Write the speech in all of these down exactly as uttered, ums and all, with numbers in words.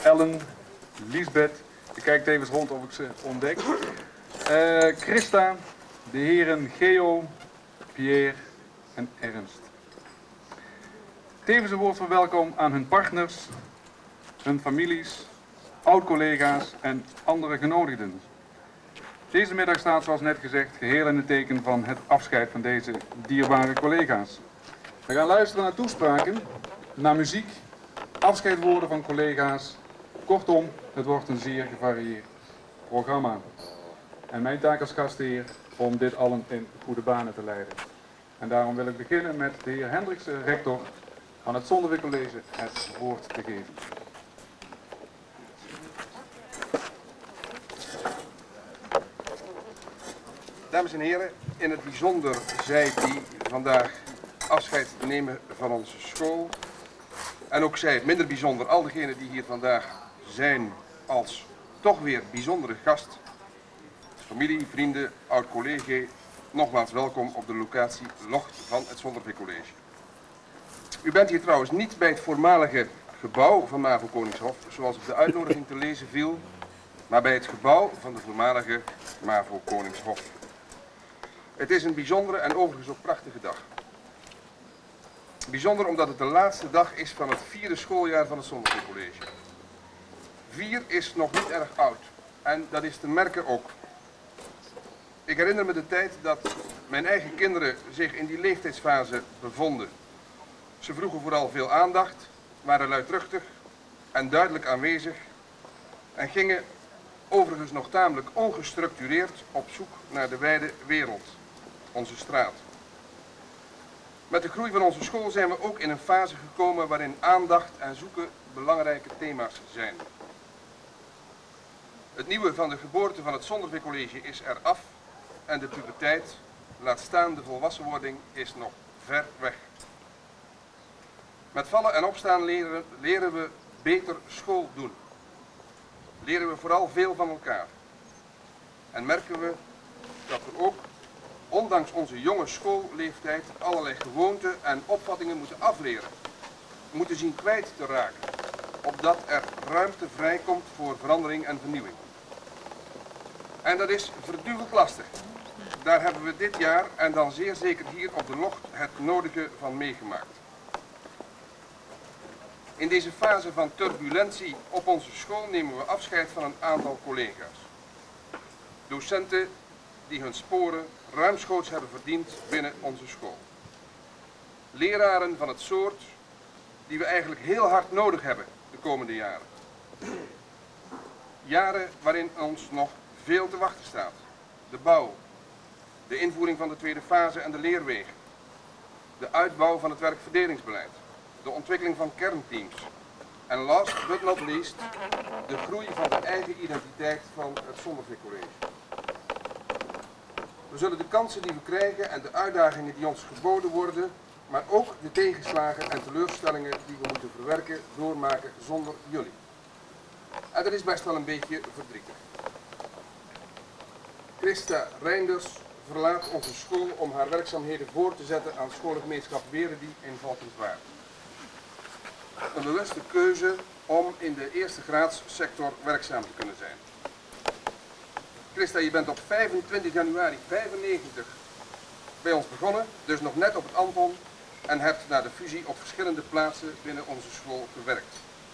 Ellen, Liesbeth, ik kijk tevens rond of ik ze ontdek, uh, Christa, de heren Geo, Pierre en Ernst. Tevens een woord van welkom aan hun partners, hun families, oud-collega's en andere genodigden. Deze middag staat, zoals net gezegd, geheel in het teken van het afscheid van deze dierbare collega's. We gaan luisteren naar toespraken, naar muziek, afscheidwoorden van collega's. Kortom, het wordt een zeer gevarieerd programma. En mijn taak als gastheer om dit allen in goede banen te leiden. En daarom wil ik beginnen met de heer Hendriksen, rector van het Zonderweg College, het woord te geven. Dames en heren, in het bijzonder zij die vandaag afscheid nemen van onze school. En ook zij, minder bijzonder, al diegenen die hier vandaag zijn als toch weer bijzondere gast. Familie, vrienden, oud-collega, nogmaals welkom op de locatie Locht van het Zonderweg College. U bent hier trouwens niet bij het voormalige gebouw van MAVO Koningshof, zoals op de uitnodiging te lezen viel, maar bij het gebouw van de voormalige MAVO Koningshof. Het is een bijzondere en overigens ook prachtige dag. Bijzonder omdat het de laatste dag is van het vierde schooljaar van het Zonderweg College. Vier is nog niet erg oud en dat is te merken ook. Ik herinner me de tijd dat mijn eigen kinderen zich in die leeftijdsfase bevonden. Ze vroegen vooral veel aandacht, waren luidruchtig en duidelijk aanwezig en gingen overigens nog tamelijk ongestructureerd op zoek naar de wijde wereld, onze straat. Met de groei van onze school zijn we ook in een fase gekomen waarin aandacht en zoeken belangrijke thema's zijn. Het nieuwe van de geboorte van het Zonderweg College is eraf en de puberteit, laat staan de volwassenwording, is nog ver weg. Met vallen en opstaan leren, leren we beter school doen. Leren we vooral veel van elkaar. En merken we dat we ook, ondanks onze jonge schoolleeftijd, allerlei gewoonten en opvattingen moeten afleren. We moeten zien kwijt te raken, opdat er ruimte vrijkomt voor verandering en vernieuwing. En dat is verduwelijk lastig. Daar hebben we dit jaar en dan zeer zeker hier op de Locht het nodige van meegemaakt. In deze fase van turbulentie op onze school nemen we afscheid van een aantal collega's. Docenten die hun sporen ruimschoots hebben verdiend binnen onze school. Leraren van het soort die we eigenlijk heel hard nodig hebben de komende jaren. Jaren waarin ons nog veel te wachten staat. De bouw, de invoering van de tweede fase en de leerwegen, de uitbouw van het werkverdelingsbeleid, de ontwikkeling van kernteams en last but not least de groei van de eigen identiteit van het Zonderweg College. We zullen de kansen die we krijgen en de uitdagingen die ons geboden worden, maar ook de tegenslagen en teleurstellingen die we moeten verwerken, doormaken zonder jullie. En dat is best wel een beetje verdrietig. Christa Reinders verlaat onze school om haar werkzaamheden voor te zetten aan schoolgemeenschap Weredi in Valkenswaard. Een bewuste keuze om in de eerste graadssector werkzaam te kunnen zijn. Christa, je bent op vijfentwintig januari vijfennegentig bij ons begonnen, dus nog net op het Anton, en hebt na de fusie op verschillende plaatsen binnen onze school gewerkt.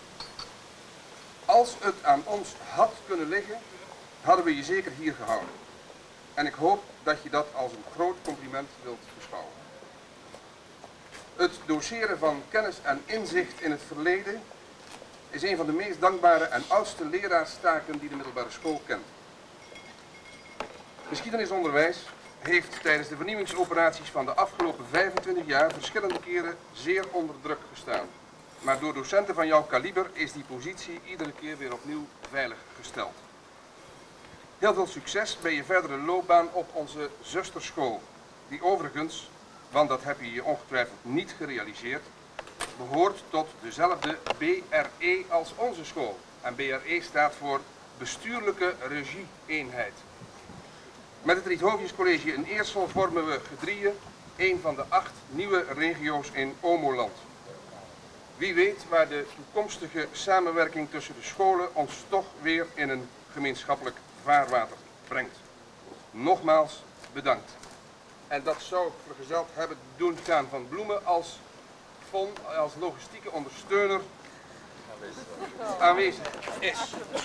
Als het aan ons had kunnen liggen, hadden we je zeker hier gehouden. En ik hoop dat je dat als een groot compliment wilt beschouwen. Het doseren van kennis en inzicht in het verleden is een van de meest dankbare en oudste leraarstaken die de middelbare school kent. Geschiedenisonderwijs heeft tijdens de vernieuwingsoperaties van de afgelopen vijfentwintig jaar verschillende keren zeer onder druk gestaan. Maar door docenten van jouw kaliber is die positie iedere keer weer opnieuw veilig gesteld. Heel veel succes bij je verdere loopbaan op onze zusterschool, die overigens, want dat heb je je ongetwijfeld niet gerealiseerd, behoort tot dezelfde B R E als onze school. En B R E staat voor Bestuurlijke Regie-eenheid. Met het Riethoofdjes College in Eersel vormen we gedrieën een van de acht nieuwe regio's in Omoland. Wie weet waar de toekomstige samenwerking tussen de scholen ons toch weer in een gemeenschappelijk vaarwater brengt. Nogmaals bedankt. En dat zou ik vergezeld hebben doen gaan van bloemen als, als logistieke ondersteuner aanwezig is.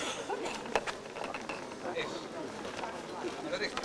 Is. Dat is.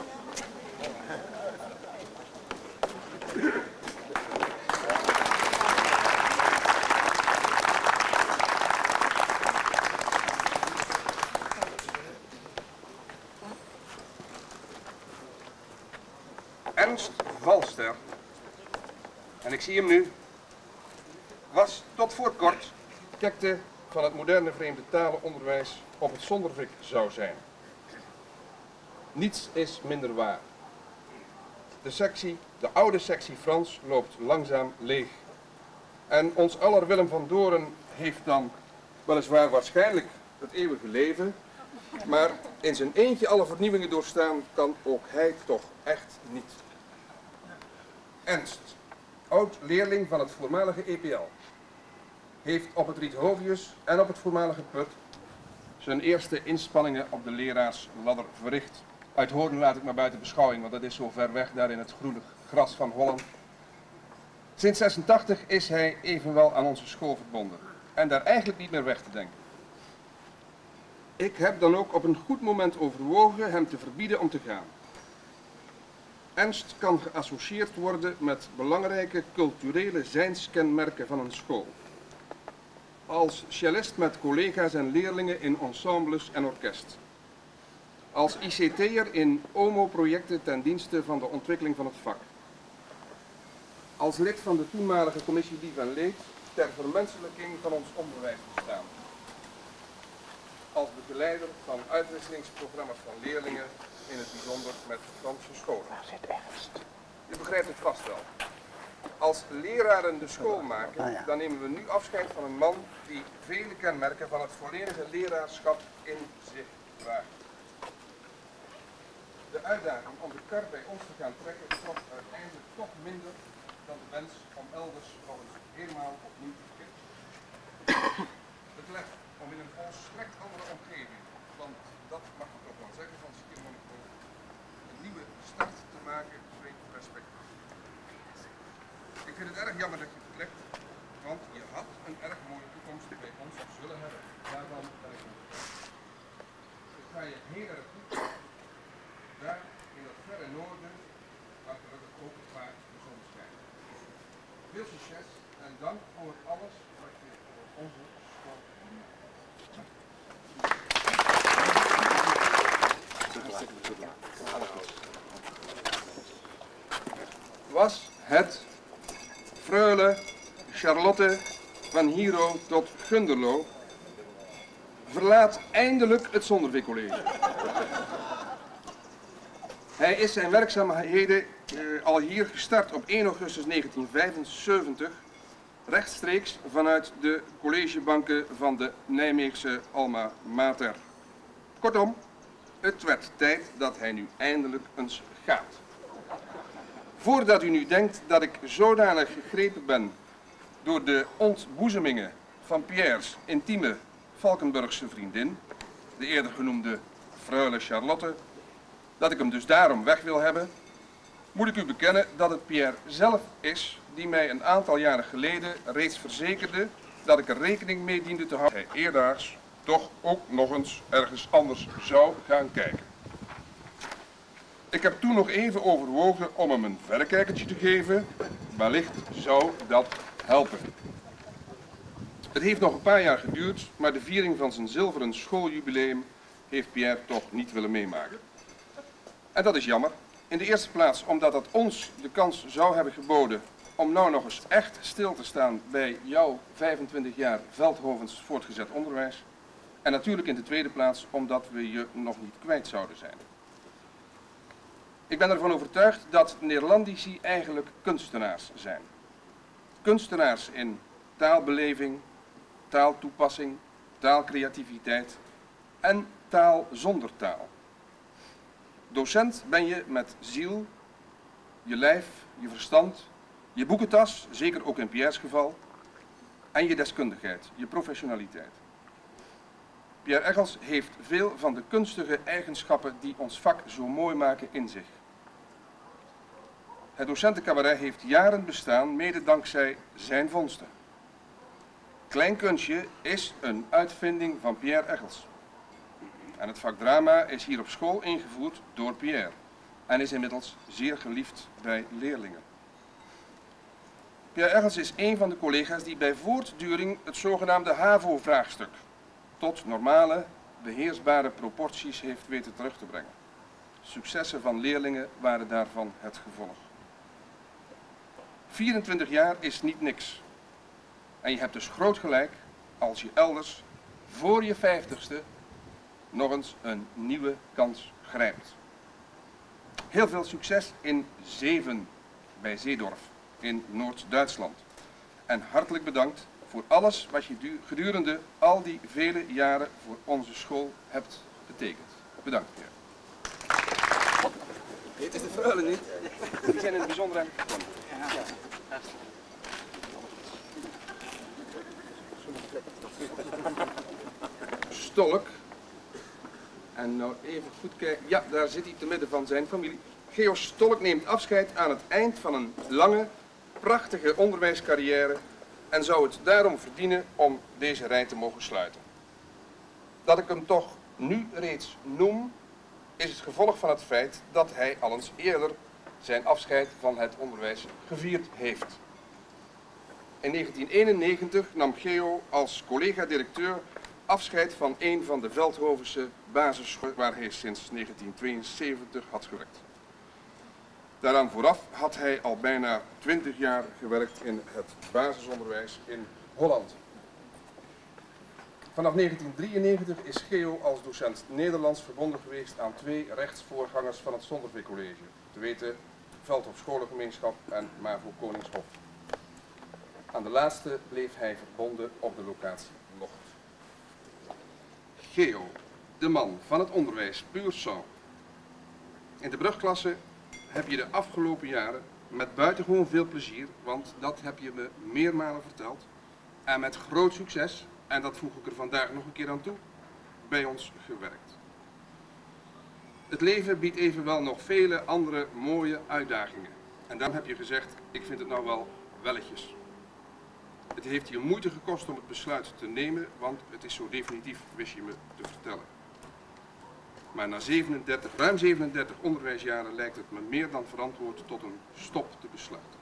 Ernst Valster, en ik zie hem nu, was tot voor kort architecte van het moderne vreemde talenonderwijs op het Zondervik zou zijn. Niets is minder waar. De sectie, de oude sectie Frans loopt langzaam leeg. En ons aller Willem van Doren heeft dan weliswaar waarschijnlijk het eeuwige leven, maar in zijn eentje alle vernieuwingen doorstaan kan ook hij toch echt niet. Ernst, oud-leerling van het voormalige E P L, heeft op het Riethovius en op het voormalige Put zijn eerste inspanningen op de leraarsladder verricht. Uit Hoorn laat ik maar buiten beschouwing, want dat is zo ver weg daar in het groene gras van Holland. Sinds zesentachtig is hij evenwel aan onze school verbonden en daar eigenlijk niet meer weg te denken. Ik heb dan ook op een goed moment overwogen hem te verbieden om te gaan. Ernst kan geassocieerd worden met belangrijke culturele zijnskenmerken van een school. Als cellist met collega's en leerlingen in ensembles en orkest. Als I C T'er in O M O-projecten ten dienste van de ontwikkeling van het vak. Als lid van de toenmalige commissie Lief en Leed ter vermenselijking van ons onderwijsbestaan. Als begeleider van uitwisselingsprogramma's van leerlingen, in het bijzonder met Franse scholen. U begrijpt het vast wel. Als leraren de school maken, dan nemen we nu afscheid van een man die vele kenmerken van het volledige leraarschap in zich draagt. De uitdaging om de kar bij ons te gaan trekken trof uiteindelijk toch minder dan de wens om elders nog eens helemaal opnieuw te beginnen. Het lef om in een volstrekt andere omgeving, want dat mag ik toch wel zeggen van Schiermonnikoog, een nieuwe start te maken, vreemd respect. Ik vind het erg jammer dat je vertrekt, want je had een erg mooie toekomst bij ons zullen hebben. Daarvan ben ik niet. Ik ga je heel erg goed. Daar in het verre noorden, waar gelukkig ook het vaak de zon schijnt. Veel succes en dank voor het alles wat je voor onze school doet. Was het freule Charlotte van Hiro tot Gunderlo verlaat eindelijk het Zondervik College. Hij is zijn werkzaamheden uh, al hier gestart op één augustus negentien vijfenzeventig, rechtstreeks vanuit de collegebanken van de Nijmeegse Alma Mater. Kortom, het werd tijd dat hij nu eindelijk eens gaat. Voordat u nu denkt dat ik zodanig gegrepen ben door de ontboezemingen van Pierre's intieme Valkenburgse vriendin, de eerder genoemde freule Charlotte, dat ik hem dus daarom weg wil hebben, moet ik u bekennen dat het Pierre zelf is die mij een aantal jaren geleden reeds verzekerde dat ik er rekening mee diende te houden. Hij eerdaags toch ook nog eens ergens anders zou gaan kijken. Ik heb toen nog even overwogen om hem een verrekijkertje te geven, wellicht zou dat helpen. Het heeft nog een paar jaar geduurd, maar de viering van zijn zilveren schooljubileum heeft Pierre toch niet willen meemaken. En dat is jammer. In de eerste plaats omdat dat ons de kans zou hebben geboden om nou nog eens echt stil te staan bij jouw vijfentwintig jaar Veldhovens voortgezet onderwijs. En natuurlijk in de tweede plaats omdat we je nog niet kwijt zouden zijn. Ik ben ervan overtuigd dat Neerlandici eigenlijk kunstenaars zijn. Kunstenaars in taalbeleving, taaltoepassing, taalcreativiteit en taal zonder taal. Docent ben je met ziel, je lijf, je verstand, je boekentas, zeker ook in Pierre's geval, en je deskundigheid, je professionaliteit. Pierre Eggels heeft veel van de kunstige eigenschappen die ons vak zo mooi maken in zich. Het docentencabaret heeft jaren bestaan, mede dankzij zijn vondsten. Klein kunstje is een uitvinding van Pierre Eggels. En het vak drama is hier op school ingevoerd door Pierre en is inmiddels zeer geliefd bij leerlingen. Pierre Eggels is een van de collega's die bij voortduring het zogenaamde HAVO-vraagstuk tot normale, beheersbare proporties heeft weten terug te brengen. Successen van leerlingen waren daarvan het gevolg. vierentwintig jaar is niet niks. En je hebt dus groot gelijk als je elders voor je vijftigste nog eens een nieuwe kans grijpt. Heel veel succes in Zeven bij Zeedorf in Noord-Duitsland. En hartelijk bedankt voor alles wat je gedurende al die vele jaren voor onze school hebt betekend. Bedankt, Pierre. Dit is de Freule niet. Die zijn in het bijzonder aan het gekomen. Stolk. En nou even goed kijken. Ja, daar zit hij te midden van zijn familie. Geo Stolk neemt afscheid aan het eind van een lange, prachtige onderwijscarrière en zou het daarom verdienen om deze rij te mogen sluiten. Dat ik hem toch nu reeds noem, is het gevolg van het feit dat hij al eens eerder zijn afscheid van het onderwijs gevierd heeft. In negentien eenennegentig nam Geo als collega-directeur afscheid van een van de Veldhovense basisscholen waar hij sinds negentien tweeënzeventig had gewerkt. Daaraan vooraf had hij al bijna twintig jaar gewerkt in het basisonderwijs in Holland. Vanaf negentien drieënnegentig is Geo als docent Nederlands verbonden geweest aan twee rechtsvoorgangers van het Sondervee College, te weten Veldhof Scholengemeenschap en MAVO Koningshof. Aan de laatste bleef hij verbonden op de locatie Locht. Geo, de man van het onderwijs puur sang. In de brugklasse heb je de afgelopen jaren met buitengewoon veel plezier, want dat heb je me meermalen verteld, en met groot succes, en dat voeg ik er vandaag nog een keer aan toe, bij ons gewerkt. Het leven biedt evenwel nog vele andere mooie uitdagingen. En dan heb je gezegd, ik vind het nou wel welletjes. Het heeft je moeite gekost om het besluit te nemen, want het is zo definitief, wist je me te vertellen. Maar na zevenendertig, ruim zevenendertig onderwijsjaren lijkt het me meer dan verantwoord tot een stop te besluiten.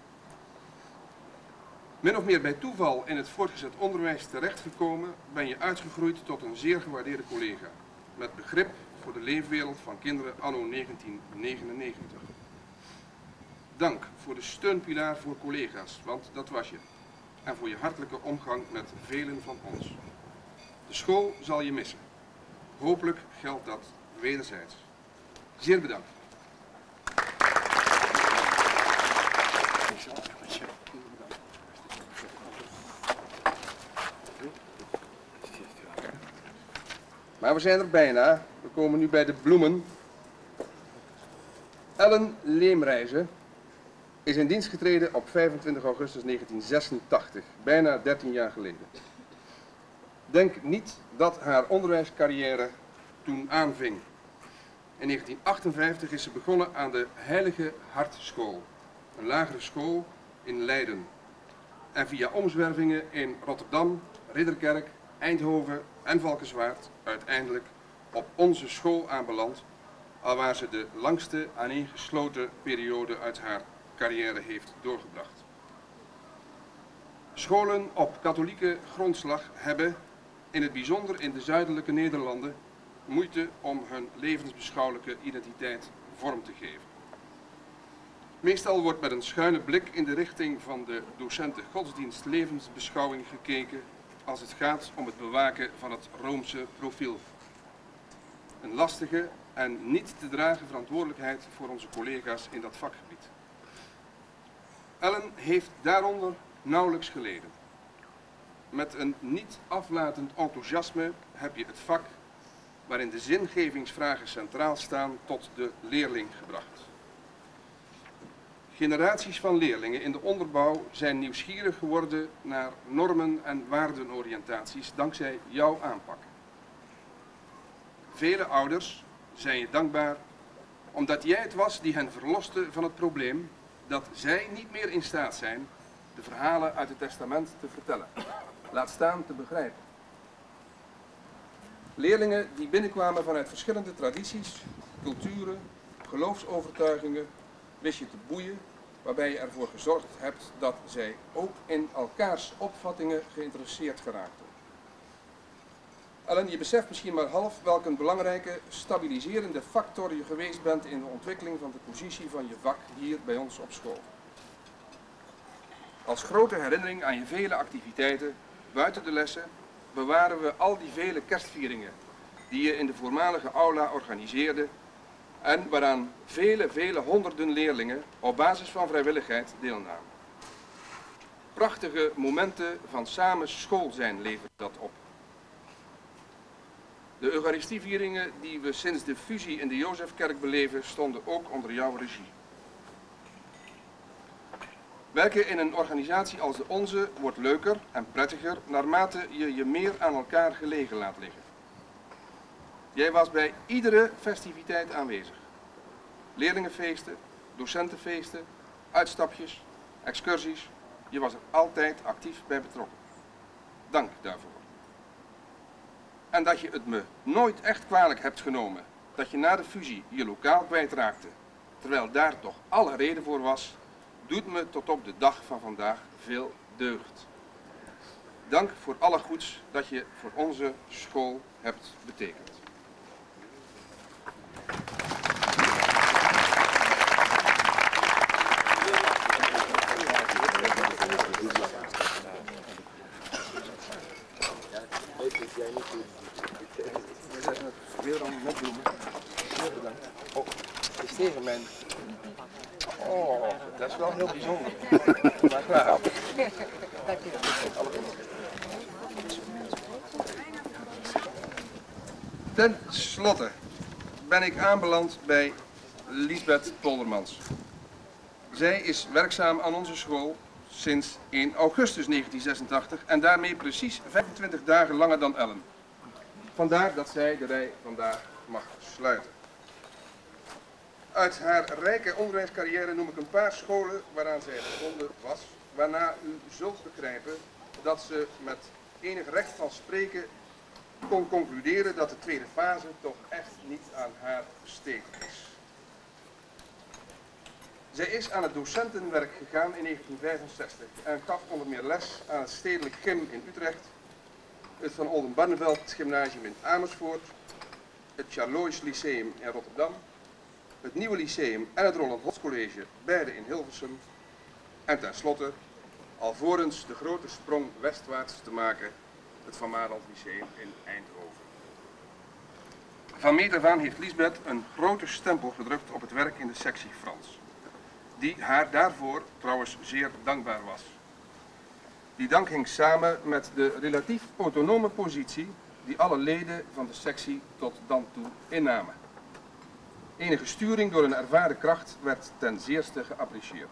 Min of meer bij toeval in het voortgezet onderwijs terechtgekomen, ben je uitgegroeid tot een zeer gewaardeerde collega. Met begrip voor de leefwereld van kinderen anno negentien negenennegentig. Dank voor de steunpilaar voor collega's, want dat was je. En voor je hartelijke omgang met velen van ons. De school zal je missen. Hopelijk geldt dat wederzijds. Zeer bedankt. Maar we zijn er bijna. We komen nu bij de bloemen. Ellen Leemreize is in dienst getreden op vijfentwintig augustus negentien zesentachtig, bijna dertien jaar geleden. Denk niet dat haar onderwijscarrière toen aanving. In negentien achtenvijftig is ze begonnen aan de Heilige Hartschool, een lagere school in Leiden. En via omzwervingen in Rotterdam, Ridderkerk, Eindhoven en Valkenswaard uiteindelijk op onze school aanbeland, alwaar ze de langste aaneengesloten periode uit haar carrière heeft doorgebracht. Scholen op katholieke grondslag hebben, in het bijzonder in de zuidelijke Nederlanden, moeite om hun levensbeschouwelijke identiteit vorm te geven. Meestal wordt met een schuine blik in de richting van de docenten godsdienst levensbeschouwing gekeken als het gaat om het bewaken van het Roomse profiel. Een lastige en niet te dragen verantwoordelijkheid voor onze collega's in dat vakgebied. Ellen heeft daaronder nauwelijks geleden. Met een niet aflatend enthousiasme heb je het vak, waarin de zingevingsvragen centraal staan, tot de leerling gebracht. Generaties van leerlingen in de onderbouw zijn nieuwsgierig geworden naar normen en waardenoriëntaties dankzij jouw aanpak. Vele ouders zijn je dankbaar omdat jij het was die hen verloste van het probleem dat zij niet meer in staat zijn de verhalen uit het testament te vertellen, laat staan te begrijpen. Leerlingen die binnenkwamen vanuit verschillende tradities, culturen, geloofsovertuigingen, wist je te boeien, waarbij je ervoor gezorgd hebt dat zij ook in elkaars opvattingen geïnteresseerd geraakten. Ellen, je beseft misschien maar half welk een belangrijke stabiliserende factor je geweest bent in de ontwikkeling van de positie van je vak hier bij ons op school. Als grote herinnering aan je vele activiteiten buiten de lessen bewaren we al die vele kerstvieringen die je in de voormalige aula organiseerde en waaraan vele, vele honderden leerlingen op basis van vrijwilligheid deelnamen. Prachtige momenten van samen school zijn levert dat op. De Eucharistievieringen die we sinds de fusie in de Jozefkerk beleven stonden ook onder jouw regie. Werken in een organisatie als de onze wordt leuker en prettiger naarmate je je meer aan elkaar gelegen laat liggen. Jij was bij iedere festiviteit aanwezig. Leerlingenfeesten, docentenfeesten, uitstapjes, excursies. Je was er altijd actief bij betrokken. Dank daarvoor. En dat je het me nooit echt kwalijk hebt genomen dat je na de fusie je lokaal kwijtraakte, terwijl daar toch alle reden voor was, doet me tot op de dag van vandaag veel deugd. Dank voor alle goeds dat je voor onze school hebt betekend. Weer aan met bloemen. Heel bedankt. Oh, het is tegen mijn... Oh, dat is wel heel bijzonder. Maar graag. Dank je wel. Ten slotte ben ik aanbeland bij Liesbeth Poldermans. Zij is werkzaam aan onze school sinds één augustus negentien zesentachtig en daarmee precies vijfentwintig dagen langer dan Ellen. Vandaar dat zij de rij vandaag mag sluiten. Uit haar rijke onderwijscarrière noem ik een paar scholen waaraan zij verbonden was, waarna u zult begrijpen dat ze met enig recht van spreken kon concluderen dat de tweede fase toch echt niet aan haar besteed is. Zij is aan het docentenwerk gegaan in negentien vijfenzestig en gaf onder meer les aan het Stedelijk Gym in Utrecht, het Van Oldenbarneveld Gymnasium in Amersfoort, het Charlois Lyceum in Rotterdam, het Nieuwe Lyceum en het Roland Hotz College, beide in Hilversum, en tenslotte, alvorens de grote sprong westwaarts te maken, het Van Mareld Lyceum in Eindhoven. Van meet af aan heeft Liesbeth een grote stempel gedrukt op het werk in de sectie Frans, die haar daarvoor trouwens zeer dankbaar was. Die dank hing samen met de relatief autonome positie die alle leden van de sectie tot dan toe innamen. Enige sturing door een ervaren kracht werd ten zeerste geapprecieerd.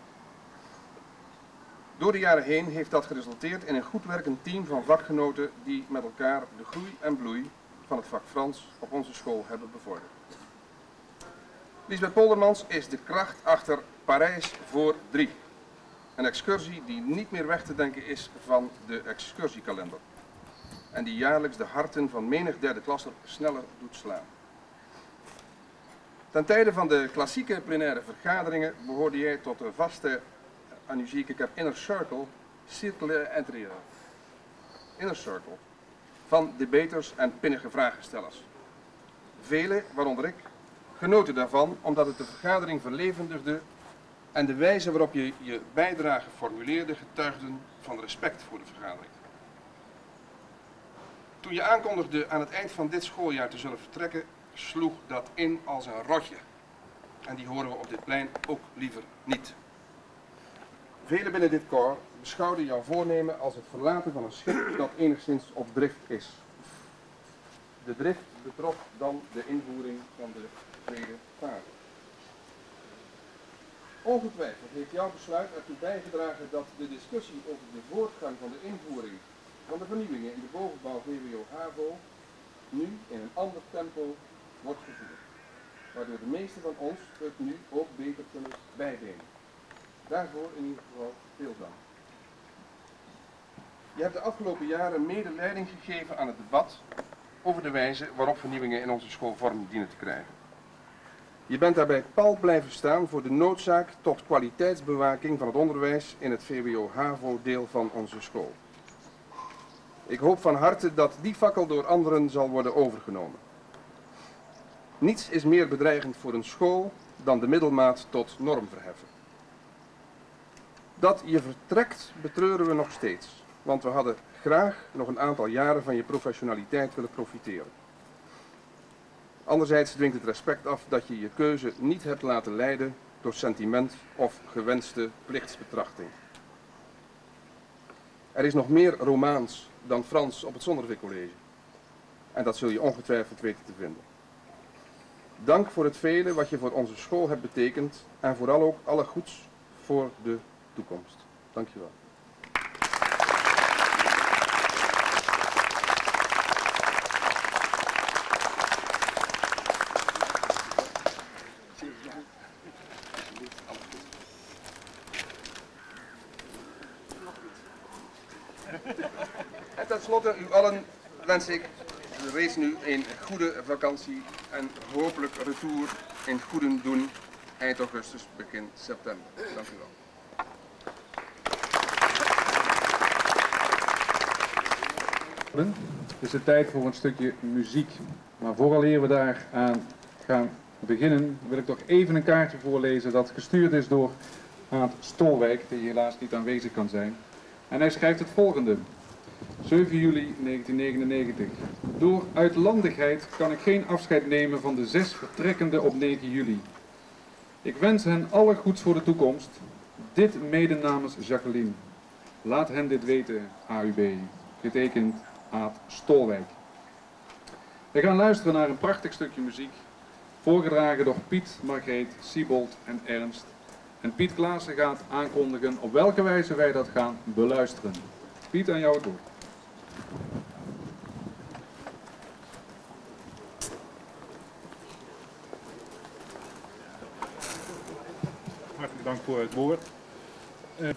Door de jaren heen heeft dat geresulteerd in een goed werkend team van vakgenoten die met elkaar de groei en bloei van het vak Frans op onze school hebben bevorderd. Liesbeth Poldermans is de kracht achter Parijs voor drie. Een excursie die niet meer weg te denken is van de excursiekalender. En die jaarlijks de harten van menig derde klasser sneller doet slaan. Ten tijde van de klassieke plenaire vergaderingen behoorde jij tot de vaste, en nu zie ik, ik heb Inner Circle, Circle Intérieur. Inner Circle, van debaters en pinnige vragenstellers. Velen, waaronder ik, genoten daarvan omdat het de vergadering verlevendigde en de wijze waarop je je bijdrage formuleerde getuigden van respect voor de vergadering. Toen je aankondigde aan het eind van dit schooljaar te zullen vertrekken, sloeg dat in als een rotje. En die horen we op dit plein ook liever niet. Velen binnen dit corps beschouwden jouw voornemen als het verlaten van een schip dat enigszins op drift is. De drift betrof dan de invoering van de tweede fase. Ongetwijfeld heeft jouw besluit ertoe bijgedragen dat de discussie over de voortgang van de invoering van de vernieuwingen in de bovenbouw V W O HAVO nu in een ander tempo wordt gevoerd, waardoor de meesten van ons het nu ook beter kunnen bijbenen. Daarvoor in ieder geval veel dank. Je hebt de afgelopen jaren mede leiding gegeven aan het debat over de wijze waarop vernieuwingen in onze school vorm dienen te krijgen. Je bent daarbij pal blijven staan voor de noodzaak tot kwaliteitsbewaking van het onderwijs in het V W O HAVO deel van onze school. Ik hoop van harte dat die fakkel door anderen zal worden overgenomen. Niets is meer bedreigend voor een school dan de middelmaat tot norm verheffen. Dat je vertrekt betreuren we nog steeds, want we hadden graag nog een aantal jaren van je professionaliteit willen profiteren. Anderzijds dwingt het respect af dat je je keuze niet hebt laten leiden door sentiment of gewenste plichtsbetrachting. Er is nog meer Romaans dan Frans op het Zondervik College. En dat zul je ongetwijfeld weten te vinden. Dank voor het vele wat je voor onze school hebt betekend en vooral ook alle goeds voor de toekomst. Dank je wel. En tenslotte, u allen wens ik reeds nu een goede vakantie en hopelijk retour in goeden doen eind augustus, begin september. Dank u wel. Het is de tijd voor een stukje muziek. Maar vooraleer we daar aan gaan beginnen, wil ik toch even een kaartje voorlezen dat gestuurd is door Aad Stolwijk, die helaas niet aanwezig kan zijn. En hij schrijft het volgende. zeven juli negentien negenennegentig. Door uitlandigheid kan ik geen afscheid nemen van de zes vertrekkenden op negen juli. Ik wens hen alle goeds voor de toekomst. Dit mede namens Jacqueline. Laat hen dit weten, A U B. Getekend Aad Stolwijk. We gaan luisteren naar een prachtig stukje muziek. Voorgedragen door Piet, Margreet, Siebold en Ernst. En Piet Klaassen gaat aankondigen op welke wijze wij dat gaan beluisteren. Piet, aan jou het woord. Hartelijk dank voor het woord. Uh,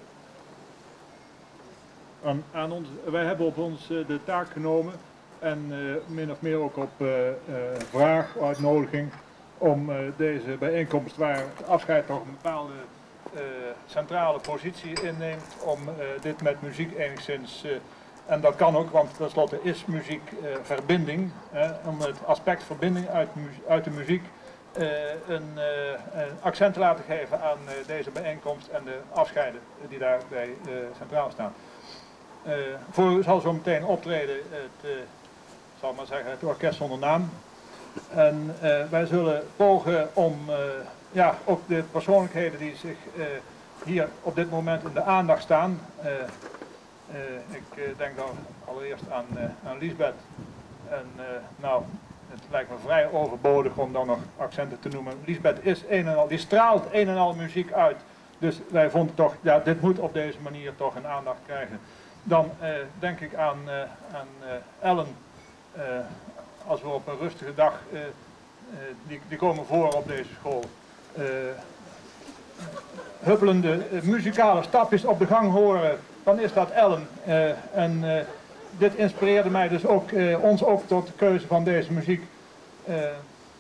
aan, aan ons, wij hebben op ons uh, de taak genomen en uh, min of meer ook op uh, uh, vraag, uitnodiging om uh, deze bijeenkomst waar het afscheid toch een bepaalde uh, centrale positie inneemt, om uh, dit met muziek enigszins, uh, en dat kan ook, want tenslotte is muziek uh, verbinding, uh, om het aspect verbinding uit, uit de muziek Uh, een, uh, een accent te laten geven aan uh, deze bijeenkomst en de afscheiden die daarbij uh, centraal staan. Uh, voor u zal zo meteen optreden het, uh, zal maar zeggen, het orkest zonder naam. En uh, wij zullen pogen om uh, ja, ook de persoonlijkheden die zich uh, hier op dit moment in de aandacht staan. Uh, uh, ik uh, denk dan allereerst aan, uh, aan Liesbeth. En uh, nou... Het lijkt me vrij overbodig om dan nog accenten te noemen. Liesbeth is een en al, die straalt een en al muziek uit. Dus wij vonden toch, ja, dit moet op deze manier toch een aandacht krijgen. Dan eh, denk ik aan, eh, aan eh, Ellen. Eh, als we op een rustige dag, eh, eh, die, die komen voor op deze school. Eh, huppelende eh, muzikale stapjes op de gang horen, dan is dat Ellen. Eh, en, eh, Dit inspireerde mij dus ook, eh, ons ook tot de keuze van deze muziek. Uh, uh,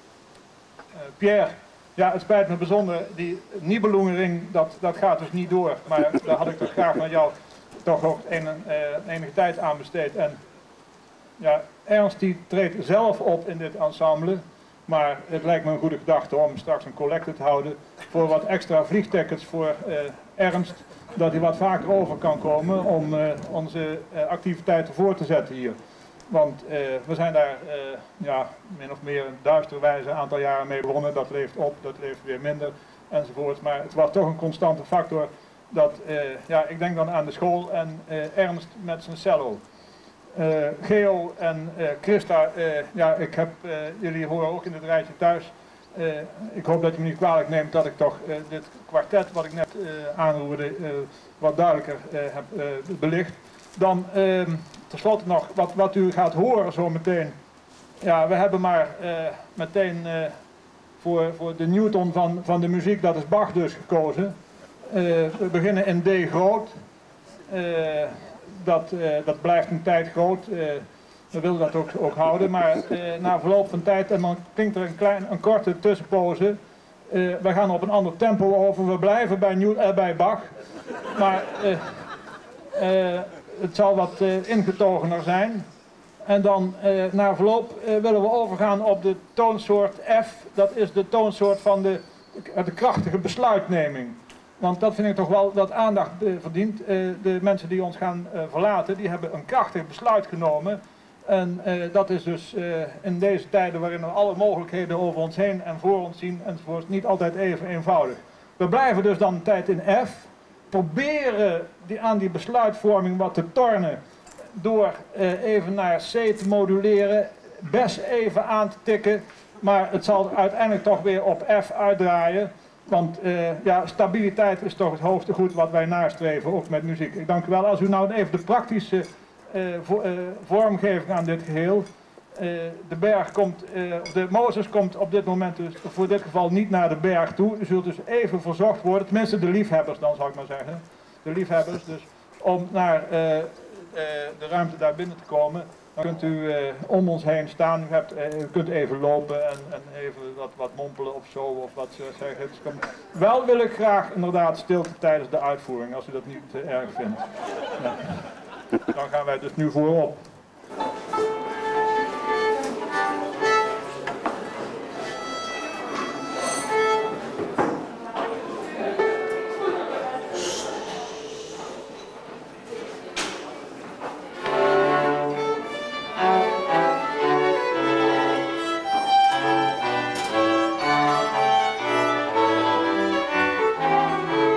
Pierre, ja, het spijt me bijzonder, die Nibelungenring, dat, dat gaat dus niet door. Maar daar had ik toch graag met jou toch ook een, uh, enige tijd aan besteed. En ja, Ernst die treedt zelf op in dit ensemble. Maar het lijkt me een goede gedachte om straks een collecte te houden voor wat extra vliegtickets voor uh, Ernst. Dat hij wat vaker over kan komen om uh, onze uh, activiteiten voor te zetten hier. Want uh, we zijn daar uh, ja, min of meer een duisterwijze een aantal jaren mee begonnen. Dat leeft op, dat leeft weer minder enzovoorts. Maar het was toch een constante factor. Dat, uh, ja, ik denk dan aan de school en uh, Ernst met zijn cello. Uh, Geo en uh, Christa, uh, ja, ik heb, uh, jullie horen ook in het rijtje thuis. Uh, ik hoop dat je me niet kwalijk neemt dat ik toch uh, dit kwartet wat ik net uh, aanroerde uh, wat duidelijker uh, heb uh, belicht. Dan uh, tenslotte nog wat, wat u gaat horen zo meteen. Ja, we hebben maar uh, meteen uh, voor, voor de Newton van, van de muziek, dat is Bach dus, gekozen. Uh, we beginnen in D groot. Uh, dat, uh, dat blijft een tijd groot. Uh, we willen dat ook, ook houden, maar uh, na verloop van tijd, en dan klinkt er een, klein, een korte tussenpoze. Uh, we gaan op een ander tempo over. We blijven bij, New, uh, bij Bach. Maar uh, uh, het zal wat uh, ingetogener zijn. En dan uh, na verloop uh, willen we overgaan op de toonsoort F. Dat is de toonsoort van de, de krachtige besluitneming. Want dat vind ik toch wel dat aandacht uh, verdient. Uh, de mensen die ons gaan uh, verlaten, die hebben een krachtig besluit genomen. En uh, dat is dus uh, in deze tijden waarin we alle mogelijkheden over ons heen en voor ons zien enzovoort niet altijd even eenvoudig. We blijven dus dan een tijd in F. Proberen die, aan die besluitvorming wat te tornen door uh, even naar C te moduleren, best even aan te tikken, maar het zal uiteindelijk toch weer op F uitdraaien. Want uh, ja, stabiliteit is toch het hoogste goed wat wij nastreven, ook met muziek. Ik dank u wel. Als u nou even de praktische uh, vo uh, vormgeving aan dit geheel. Uh, de berg komt, uh, de Mozes komt op dit moment dus voor dit geval niet naar de berg toe. U zult dus even verzocht worden, tenminste de liefhebbers dan zal ik maar zeggen. De liefhebbers, dus om naar uh, uh, de ruimte daar binnen te komen. Dan kunt u uh, om ons heen staan, u, hebt, uh, u kunt even lopen en, en even wat, wat mompelen of zo, of wat ze zeggen. Wel wil ik graag inderdaad stilte tijdens de uitvoering, als u dat niet uh, erg vindt. Ja. Dan gaan wij dus nu voorop.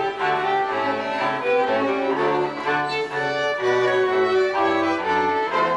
Thank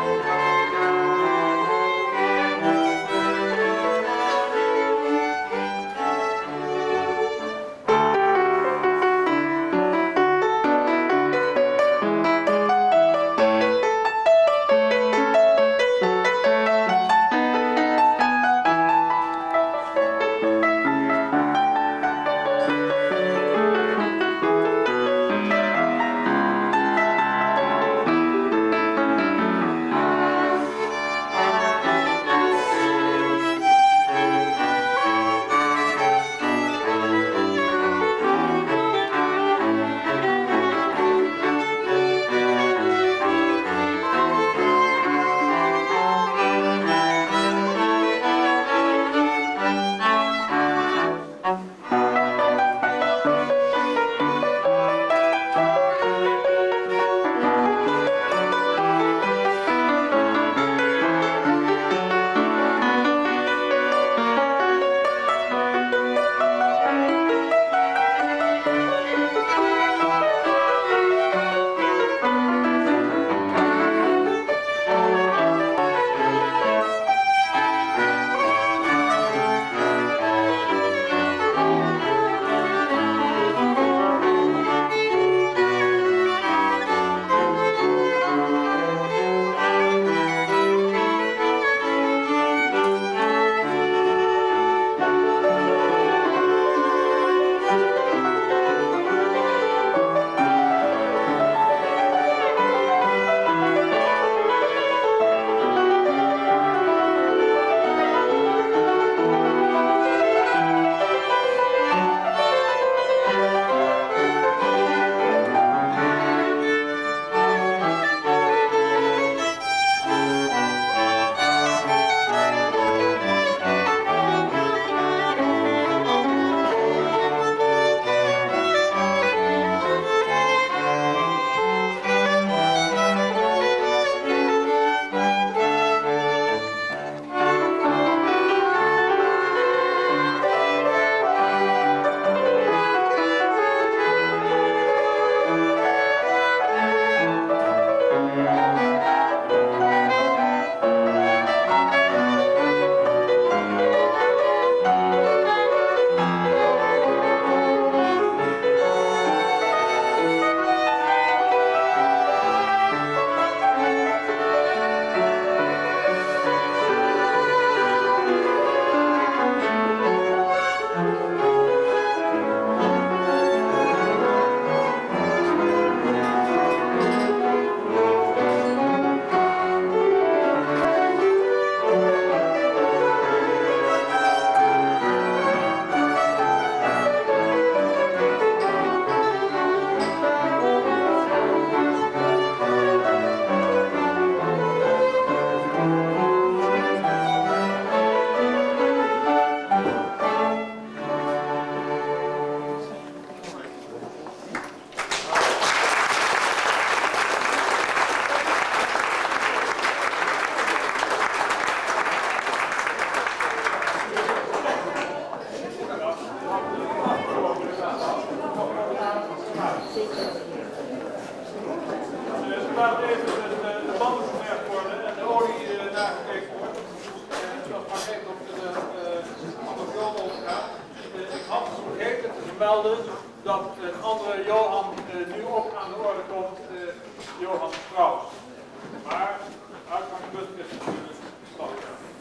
melden dat een andere Johan uh, nu ook aan de orde komt, uh, Johan Strauss. Maar uitgangspunt is natuurlijk stand.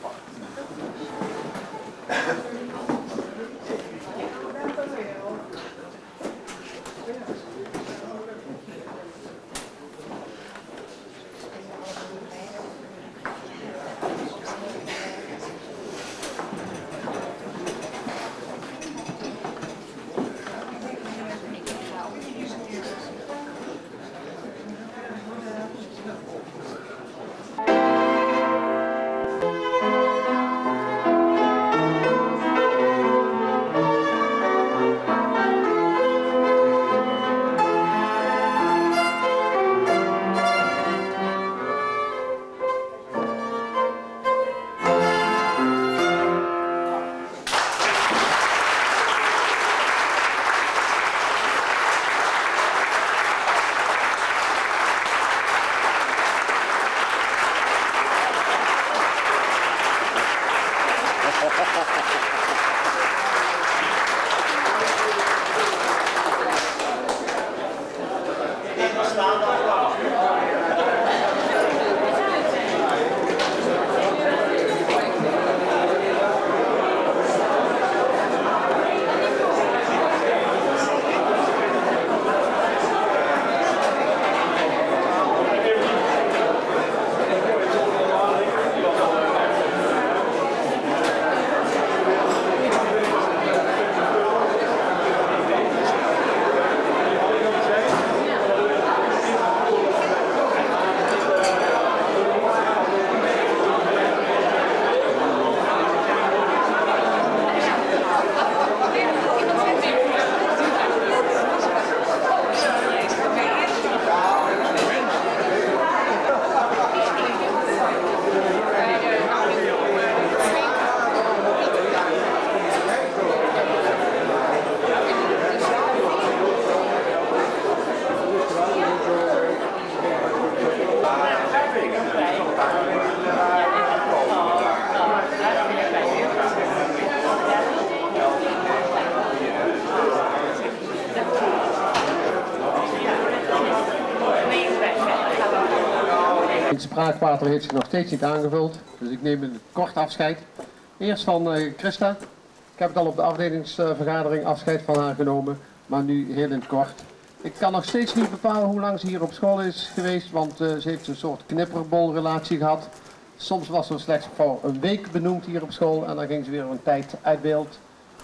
Het spraakwater heeft zich nog steeds niet aangevuld, dus ik neem een kort afscheid. Eerst van uh, Christa. Ik heb het al op de afdelingsvergadering afscheid van haar genomen, maar nu heel in het kort. Ik kan nog steeds niet bepalen hoe lang ze hier op school is geweest, want uh, ze heeft een soort knipperbolrelatie gehad. Soms was ze slechts voor een week benoemd hier op school en dan ging ze weer een tijd uit beeld.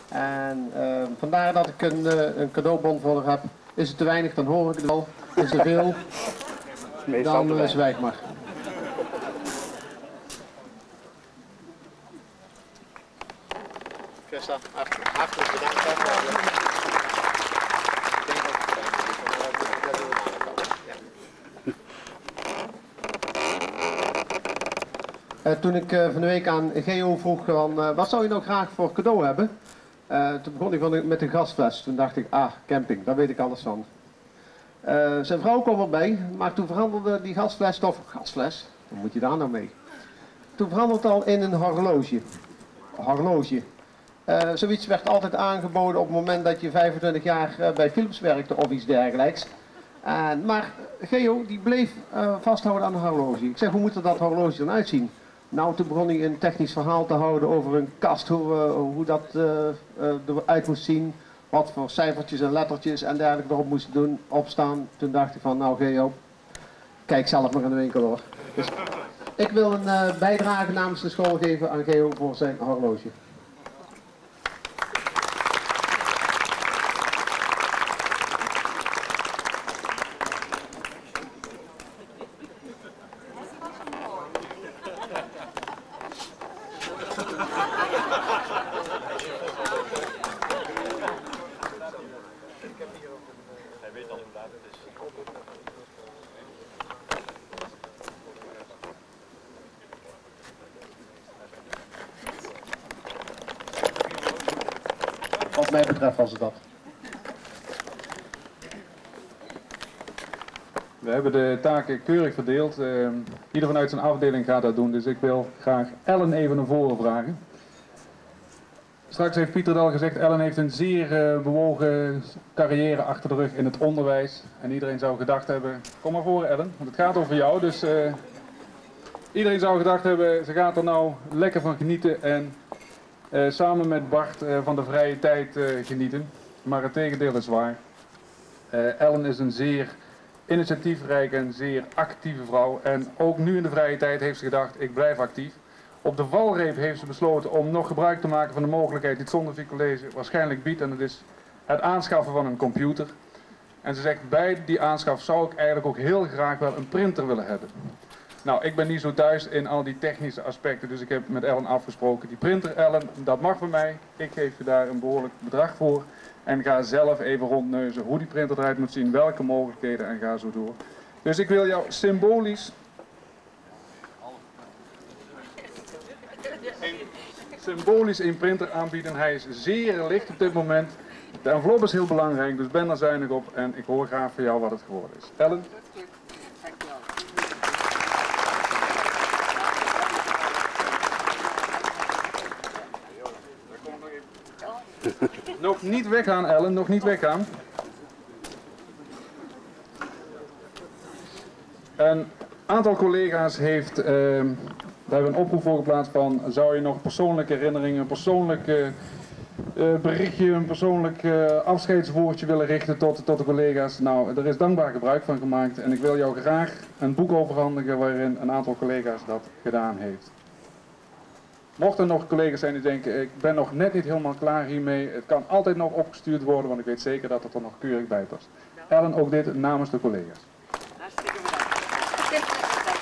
En uh, vandaar dat ik een, uh, een cadeaubon voor haar heb. Is het te weinig, dan hoor ik het wel. Is er veel, dan uh, zwijg maar. Christa, hartelijk bedankt. Uh, toen ik uh, van de week aan Geo vroeg van uh, wat zou je nou graag voor cadeau hebben, uh, toen begon hij van, met een gasfles. Toen dacht ik, ah, camping, daar weet ik alles van. Uh, zijn vrouw kwam erbij, maar toen veranderde die gasfles toch, gasfles, wat moet je daar nou mee? Toen veranderde het al in een horloge. Horloge. Uh, zoiets werd altijd aangeboden op het moment dat je vijfentwintig jaar uh, bij Philips werkte of iets dergelijks. Uh, maar Geo die bleef uh, vasthouden aan een horloge. Ik zeg, hoe moet er dat horloge dan uitzien? Nou, toen begon hij een technisch verhaal te houden over een kast, hoe, uh, hoe dat uh, uh, eruit moest zien. Wat voor cijfertjes en lettertjes en dergelijke erop moesten doen, opstaan. Toen dacht ik van, nou Geo, kijk zelf maar in de winkel hoor. Dus ik wil een uh, bijdrage namens de school geven aan Geo voor zijn horloge. Wat mij betreft was het dat. We hebben de taken keurig verdeeld. Uh, ieder vanuit zijn afdeling gaat dat doen, dus ik wil graag Ellen even naar voren vragen. Straks heeft Pieter het al gezegd, Ellen heeft een zeer uh, bewogen carrière achter de rug in het onderwijs. En iedereen zou gedacht hebben, kom maar voor Ellen, want het gaat over jou. Dus uh, iedereen zou gedacht hebben, ze gaat er nou lekker van genieten en uh, samen met Bart uh, van de vrije tijd uh, genieten. Maar het tegendeel is waar. Uh, Ellen is een zeer initiatiefrijke en zeer actieve vrouw. En ook nu in de vrije tijd heeft ze gedacht, ik blijf actief. Op de valreep heeft ze besloten om nog gebruik te maken van de mogelijkheid die het Zondervie College waarschijnlijk biedt. En dat is het aanschaffen van een computer. En ze zegt, bij die aanschaf zou ik eigenlijk ook heel graag wel een printer willen hebben. Nou, ik ben niet zo thuis in al die technische aspecten, dus ik heb met Ellen afgesproken. Die printer, Ellen, dat mag van mij. Ik geef je daar een behoorlijk bedrag voor. En ga zelf even rondneuzen hoe die printer eruit moet zien, welke mogelijkheden en ga zo door. Dus ik wil jou symbolisch... symbolisch een printer aanbieden. Hij is zeer licht op dit moment. De envelop is heel belangrijk, dus ben er zuinig op en ik hoor graag van jou wat het geworden is. Ellen? Nog niet weggaan, Ellen, nog niet weggaan. Een aantal collega's heeft... Uh, Daar hebben we een oproep voor geplaatst van, zou je nog persoonlijke herinneringen, een persoonlijk uh, uh, berichtje, een persoonlijk uh, afscheidswoordje willen richten tot, tot de collega's. Nou, er is dankbaar gebruik van gemaakt en ik wil jou graag een boek overhandigen waarin een aantal collega's dat gedaan heeft. Mochten er nog collega's zijn die denken, ik ben nog net niet helemaal klaar hiermee, het kan altijd nog opgestuurd worden, want ik weet zeker dat het er nog keurig bij past. Ellen, ook dit namens de collega's. Hartstikke bedankt.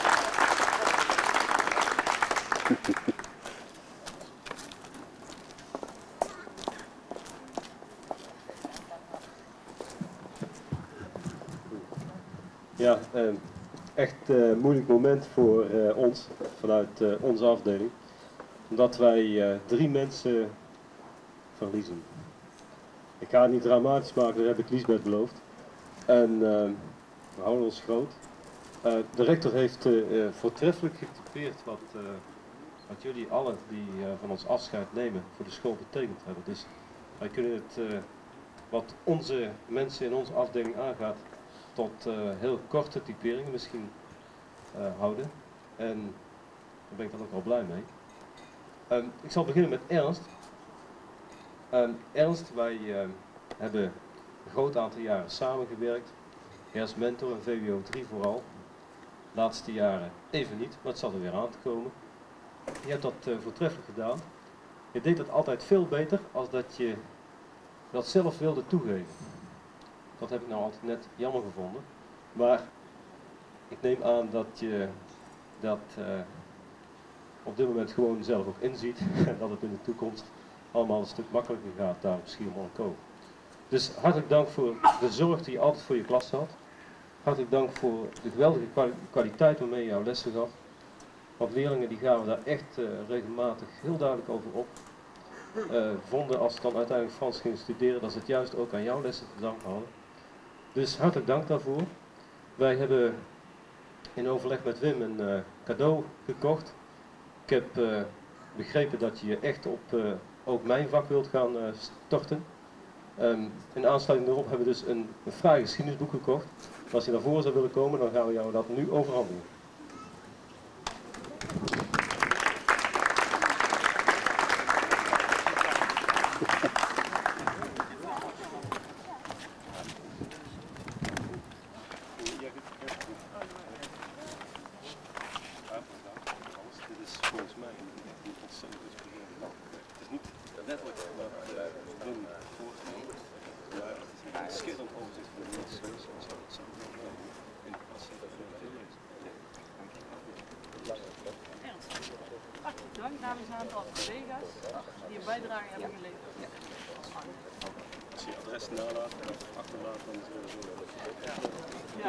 Ja, eh, echt een uh, moeilijk moment voor uh, ons, vanuit uh, onze afdeling. Omdat wij uh, drie mensen verliezen. Ik ga het niet dramatisch maken, dat heb ik Liesbeth beloofd. En uh, we houden ons groot. Uh, de rector heeft uh, voortreffelijk getypeerd wat, uh, wat jullie allen die uh, van ons afscheid nemen voor de school betekend hebben. Dus wij kunnen het, uh, wat onze mensen in onze afdeling aangaat, tot uh, heel korte typeringen misschien uh, houden. En daar ben ik dan ook wel blij mee. Um, ik zal beginnen met Ernst. Um, Ernst, wij uh, hebben een groot aantal jaren samengewerkt. Hij is mentor in V W O drie vooral. De laatste jaren even niet, maar het zal er weer aan te komen. Je hebt dat uh, voortreffelijk gedaan. Je deed het altijd veel beter als dat je dat zelf wilde toegeven. Dat heb ik nou altijd net jammer gevonden. Maar ik neem aan dat je dat uh, op dit moment gewoon zelf ook inziet. En dat het in de toekomst allemaal een stuk makkelijker gaat daar op Schiermonnikoog. Dus hartelijk dank voor de zorg die je altijd voor je klas had. Hartelijk dank voor de geweldige kwaliteit waarmee je jouw lessen gaf. Want leerlingen die gaven daar echt uh, regelmatig heel duidelijk over op. Uh, vonden als ze dan uiteindelijk Frans gingen studeren, dat ze het juist ook aan jouw lessen te danken hadden. Dus hartelijk dank daarvoor. Wij hebben in overleg met Wim een uh, cadeau gekocht. Ik heb uh, begrepen dat je je echt op uh, ook mijn vak wilt gaan uh, storten. Um, in aansluiting daarop hebben we dus een, een fraai geschiedenisboek gekocht. Als je daarvoor zou willen komen, dan gaan we jou dat nu overhandigen. Dank namens een aantal collega's die een bijdrage hebben geleverd. Ja. Als je adres nalaat en achterlaat, dan is het zo. Ja.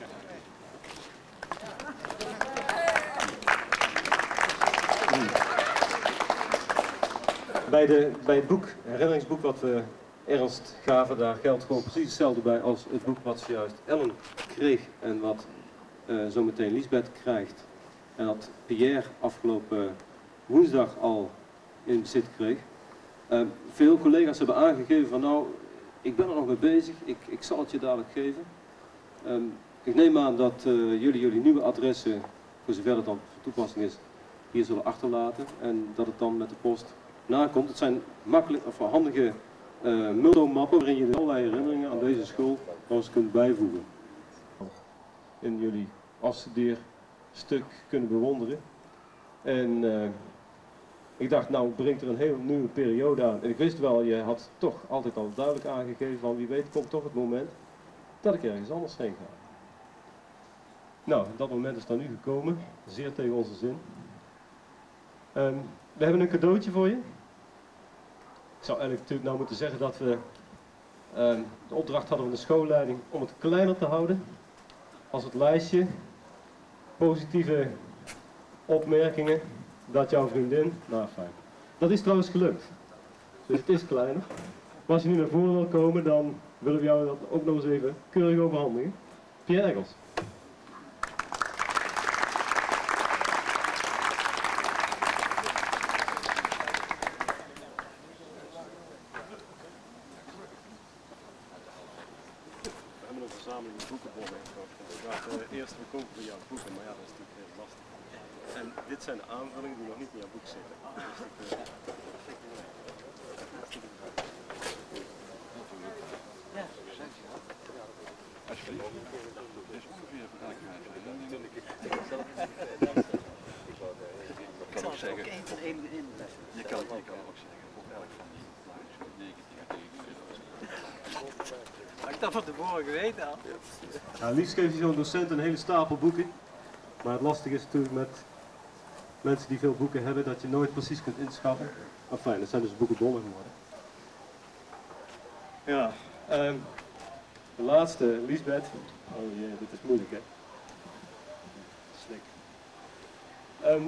Bij, de, bij het boek, herinneringsboek wat we Ernst gaven, daar geldt gewoon precies hetzelfde bij als het boek wat zojuist Ellen kreeg en wat uh, zometeen Liesbeth krijgt. En dat Pierre afgelopen woensdag al in bezit kreeg. Uh, veel collega's hebben aangegeven van nou, ik ben er nog mee bezig, ik, ik zal het je dadelijk geven. Um, ik neem aan dat uh, jullie jullie nieuwe adressen, voor zover het dan van toepassing is, hier zullen achterlaten en dat het dan met de post nakomt. Het zijn makkelijk of handige uh, multimappen waarin je allerlei herinneringen aan deze school nog eens kunt bijvoegen. In jullie afstudeerstuk kunnen bewonderen. En uh, ik dacht, nou brengt er een hele nieuwe periode aan. En ik wist wel, je had toch altijd al duidelijk aangegeven van wie weet komt toch het moment dat ik ergens anders heen ga. Nou, dat moment is dan nu gekomen, zeer tegen onze zin. Um, we hebben een cadeautje voor je. Ik zou eigenlijk natuurlijk nou moeten zeggen dat we um, de opdracht hadden van de schoolleiding om het kleiner te houden. Als het lijstje positieve opmerkingen dat jouw vriendin, nou fijn. Dat is trouwens gelukt. Dus het is kleiner. Maar als je nu naar voren wil komen, dan willen we jou dat ook nog eens even keurig overhandigen. Pierre Engels. Eerst we kopen voor jouw boeken, maar ja, dat is natuurlijk heel lastig. En dit zijn de aanvullingen die nog niet in jouw boek zitten. Ja. Alsjeblieft. Het is ongeveer vergelijkbaar. Ik kan ook zeggen, je kan het ook zeggen, op elk van die plaatjes, negentien tegen tweeduizend. Had ik dat van tevoren geweten al? Nou, liefst geeft hij zo'n docent een hele stapel boeken. Maar het lastige is natuurlijk met mensen die veel boeken hebben, dat je nooit precies kunt inschatten. Enfin, dat zijn dus boekenbollen geworden. Ja, um, de laatste, Liesbeth. Oh jee, dit is moeilijk hè. Slik. Um,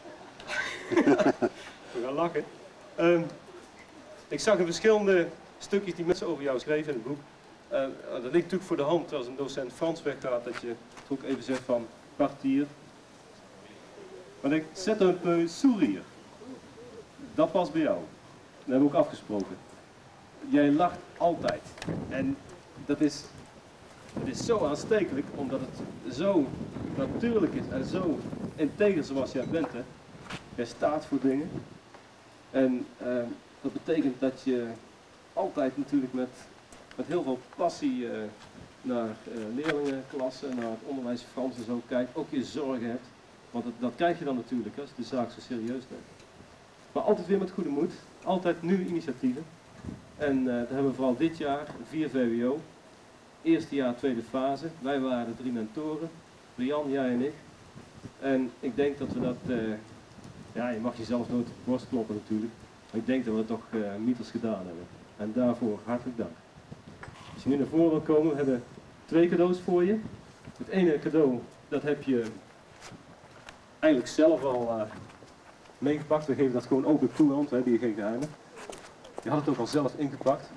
we gaan lachen. Um, ik zag in verschillende stukjes die mensen over jou schreven in het boek. Uh, dat ligt natuurlijk voor de hand als een docent Frans weggaat, dat je het ook even zegt van kwartier. Maar ik zet een peu sourire. Dat past bij jou. Dat hebben we ook afgesproken. Jij lacht altijd. En dat is, dat is zo aanstekelijk, omdat het zo natuurlijk is en zo integer zoals jij bent. Hè. Jij staat voor dingen. En uh, dat betekent dat je altijd natuurlijk met... met heel veel passie uh, naar uh, leerlingenklassen, naar het onderwijs Frans en zo kijkt, ook je zorgen hebt. Want dat, dat krijg je dan natuurlijk als je de zaak zo serieus neemt. Maar altijd weer met goede moed, altijd nieuwe initiatieven. En uh, dat hebben we vooral dit jaar, vier V W O. Eerste jaar, tweede fase. Wij waren de drie mentoren, Brian, jij en ik. En ik denk dat we dat, uh, ja je mag jezelf nooit op de borst kloppen natuurlijk. Maar ik denk dat we het toch uh, mieters gedaan hebben. En daarvoor hartelijk dank. Als je nu naar voren wil komen, we hebben twee cadeaus voor je. Het ene cadeau, dat heb je eigenlijk zelf al uh, meegepakt. We geven dat gewoon open toe, want we hebben hier geen geheimen. Je had het ook al zelf ingepakt.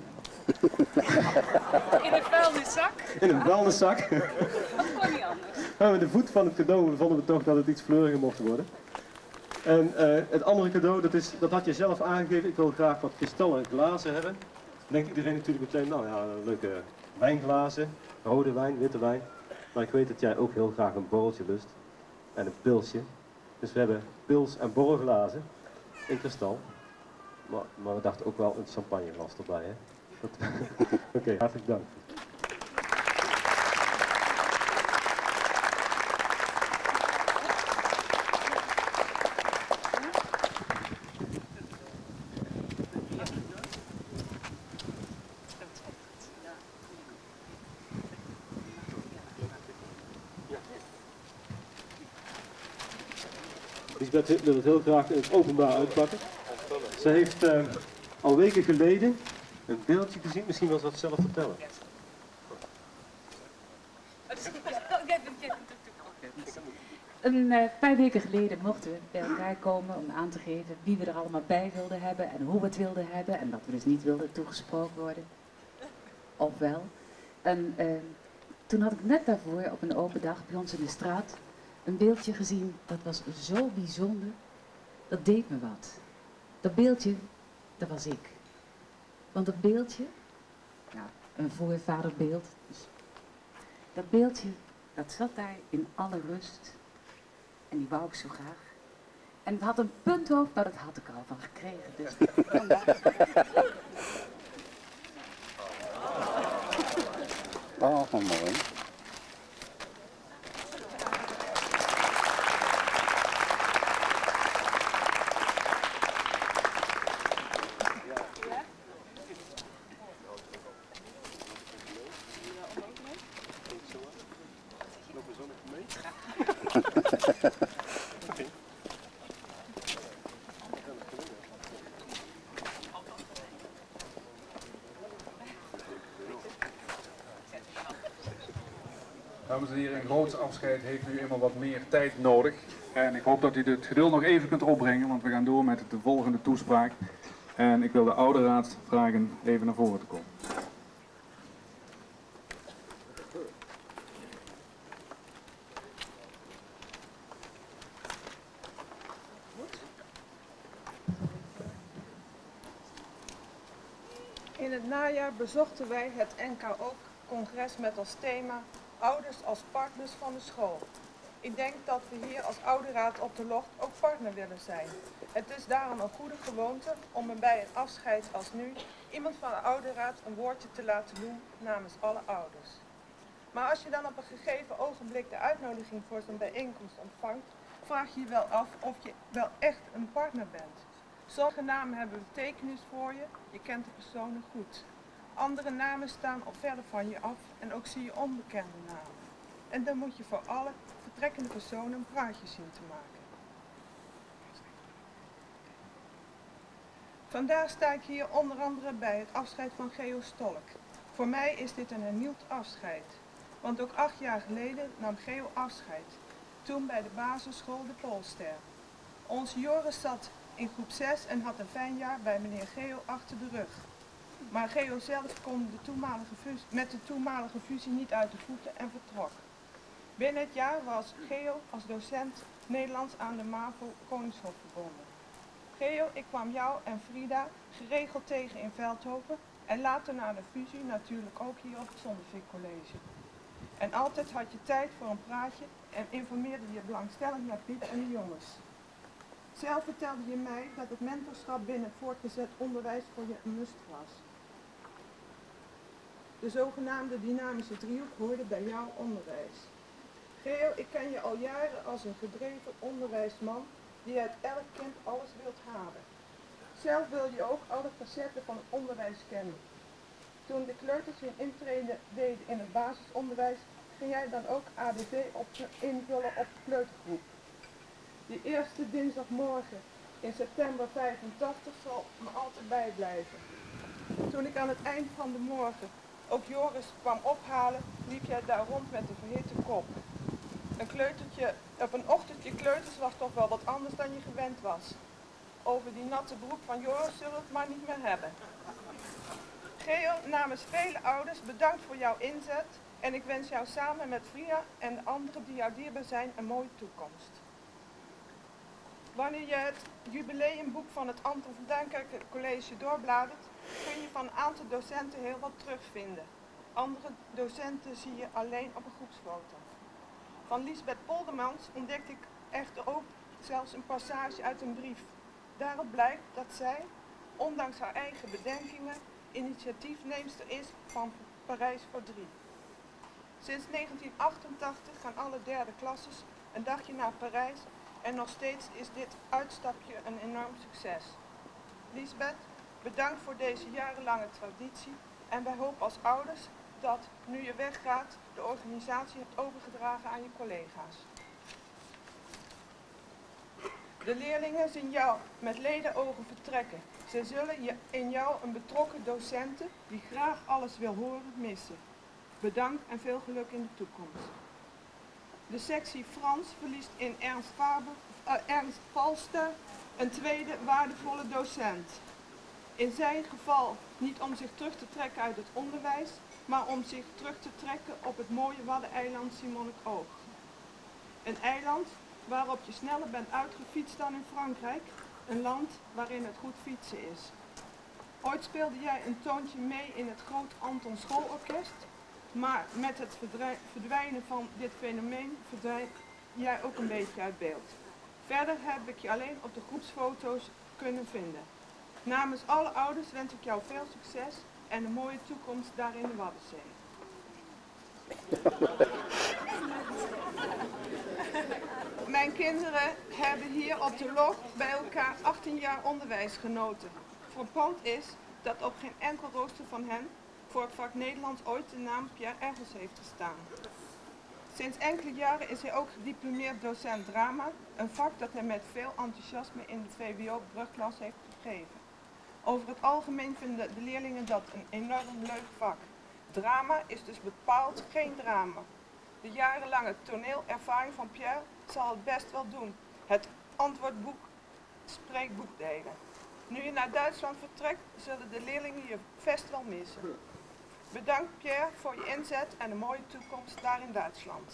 In een vuilniszak? In een vuilniszak. Dat kon niet anders. Maar met de voet van het cadeau vonden we toch dat het iets fleuriger mocht worden. En uh, het andere cadeau, dat, is, dat had je zelf aangegeven. Ik wil graag wat kristallen glazen hebben. Dan denkt iedereen natuurlijk meteen, nou ja, leuke wijnglazen, rode wijn, witte wijn. Maar ik weet dat jij ook heel graag een borreltje lust en een pilsje. Dus we hebben pils- en borrelglazen in kristal. Maar, maar we dachten ook wel een champagneglas erbij, hè. Oké, okay, hartelijk dank. Lisbeth wil het heel graag in het openbaar uitpakken. Ze heeft uh, al weken geleden een beeldje gezien, misschien wil ze dat zelf vertellen. Een uh, paar weken geleden mochten we bij elkaar komen om aan te geven wie we er allemaal bij wilden hebben en hoe we het wilden hebben en dat we dus niet wilden toegesproken worden. Of wel. En uh, toen had ik net daarvoor op een open dag bij ons in de straat een beeldje gezien, dat was zo bijzonder, dat deed me wat. Dat beeldje dat was ik. Want dat beeldje, nou, een voorvaderbeeld, dus dat beeldje, dat zat daar in alle rust. En die wou ik zo graag. En het had een punthoofd, maar dat had ik al van gekregen. Dus vandaar. Oh, wat mooi. Dames en heren, een groot afscheid heeft nu eenmaal wat meer tijd nodig. En ik hoop dat u dit geduld nog even kunt opbrengen, want we gaan door met de volgende toespraak. En ik wil de oude raad vragen even naar voren te komen. In het najaar bezochten wij het N K O-congres met als thema Ouders als partners van de school. Ik denk dat we hier als oude raad op de Locht ook partner willen zijn. Het is daarom een goede gewoonte om er bij een afscheid als nu iemand van de oude raad een woordje te laten doen namens alle ouders. Maar als je dan op een gegeven ogenblik de uitnodiging voor zo'n bijeenkomst ontvangt, vraag je je wel af of je wel echt een partner bent. Sommige namen hebben betekenis voor je, je kent de personen goed. Andere namen staan al verder van je af en ook zie je onbekende namen. En dan moet je voor alle vertrekkende personen een praatje zien te maken. Vandaag sta ik hier onder andere bij het afscheid van Geo Stolk. Voor mij is dit een hernieuwd afscheid. Want ook acht jaar geleden nam Geo afscheid. Toen bij de basisschool de Poolster. Onze Joris zat in groep zes en had een fijn jaar bij meneer Geo achter de rug. Maar Geo zelf kon de toenmalige fusie, met de toenmalige fusie niet uit de voeten en vertrok. Binnen het jaar was Geo als docent Nederlands aan de MAVO Koningshof verbonden. Geo, ik kwam jou en Frida geregeld tegen in Veldhoven en later na de fusie natuurlijk ook hier op het Zonnevik College. En altijd had je tijd voor een praatje en informeerde je belangstellend naar Piet en de jongens. Zelf vertelde je mij dat het mentorschap binnen het voortgezet onderwijs voor je een must was. De zogenaamde dynamische driehoek hoorde bij jouw onderwijs. Geo, ik ken je al jaren als een gedreven onderwijsman die uit elk kind alles wilt halen. Zelf wil je ook alle facetten van het onderwijs kennen. Toen de kleuters hun intrede deden in het basisonderwijs, ging jij dan ook A D V op, invullen op de kleutergroep. Die eerste dinsdagmorgen in september vijfentachtig zal me altijd bijblijven. Toen ik aan het eind van de morgen ook Joris kwam ophalen, liep jij daar rond met een verhitte kop. Een kleutertje, op een ochtendje kleuters was toch wel wat anders dan je gewend was. Over die natte broek van Joris zullen we het maar niet meer hebben. Geo, namens vele ouders, bedankt voor jouw inzet en ik wens jou samen met Frida en de anderen die jou dierbaar zijn een mooie toekomst. Wanneer je het jubileumboek van het Anton van Duinkerke College doorbladert, kun je van een aantal docenten heel wat terugvinden. Andere docenten zie je alleen op een groepsfoto. Van Liesbeth Poldermans ontdekte ik echter ook zelfs een passage uit een brief. Daarop blijkt dat zij, ondanks haar eigen bedenkingen, initiatiefneemster is van Parijs voor drie. Sinds negentien achtentachtig gaan alle derde klasses een dagje naar Parijs en nog steeds is dit uitstapje een enorm succes. Liesbeth, bedankt voor deze jarenlange traditie en wij hopen als ouders dat, nu je weggaat, de organisatie hebt overgedragen aan je collega's. De leerlingen zien jou met ledenogen vertrekken. Ze zullen je in jou een betrokken docenten die graag alles wil horen missen. Bedankt en veel geluk in de toekomst. De sectie Frans verliest in Ernst, Faber, uh, Ernst Valster een tweede waardevolle docent. In zijn geval niet om zich terug te trekken uit het onderwijs, maar om zich terug te trekken op het mooie Waddeneiland Simonikoog. Een eiland waarop je sneller bent uitgefietst dan in Frankrijk, een land waarin het goed fietsen is. Ooit speelde jij een toontje mee in het Groot Anton Schoolorkest, maar met het verdwijnen van dit fenomeen verdwijn jij ook een beetje uit beeld. Verder heb ik je alleen op de groepsfoto's kunnen vinden. Namens alle ouders wens ik jou veel succes en een mooie toekomst daar in de Waddenzee. Mijn kinderen hebben hier op de log bij elkaar achttien jaar onderwijs genoten. Frappant is dat op geen enkel rooster van hen voor het vak Nederlands ooit de naam Pierre Ergels heeft gestaan. Sinds enkele jaren is hij ook gediplomeerd docent drama, een vak dat hij met veel enthousiasme in de V W O-brugklas heeft gegeven. Over het algemeen vinden de leerlingen dat een enorm leuk vak. Drama is dus bepaald geen drama. De jarenlange toneelervaring van Pierre zal het best wel doen. Het antwoordboek spreekboek delen. Nu je naar Duitsland vertrekt, zullen de leerlingen je vast wel missen. Bedankt Pierre voor je inzet en een mooie toekomst daar in Duitsland.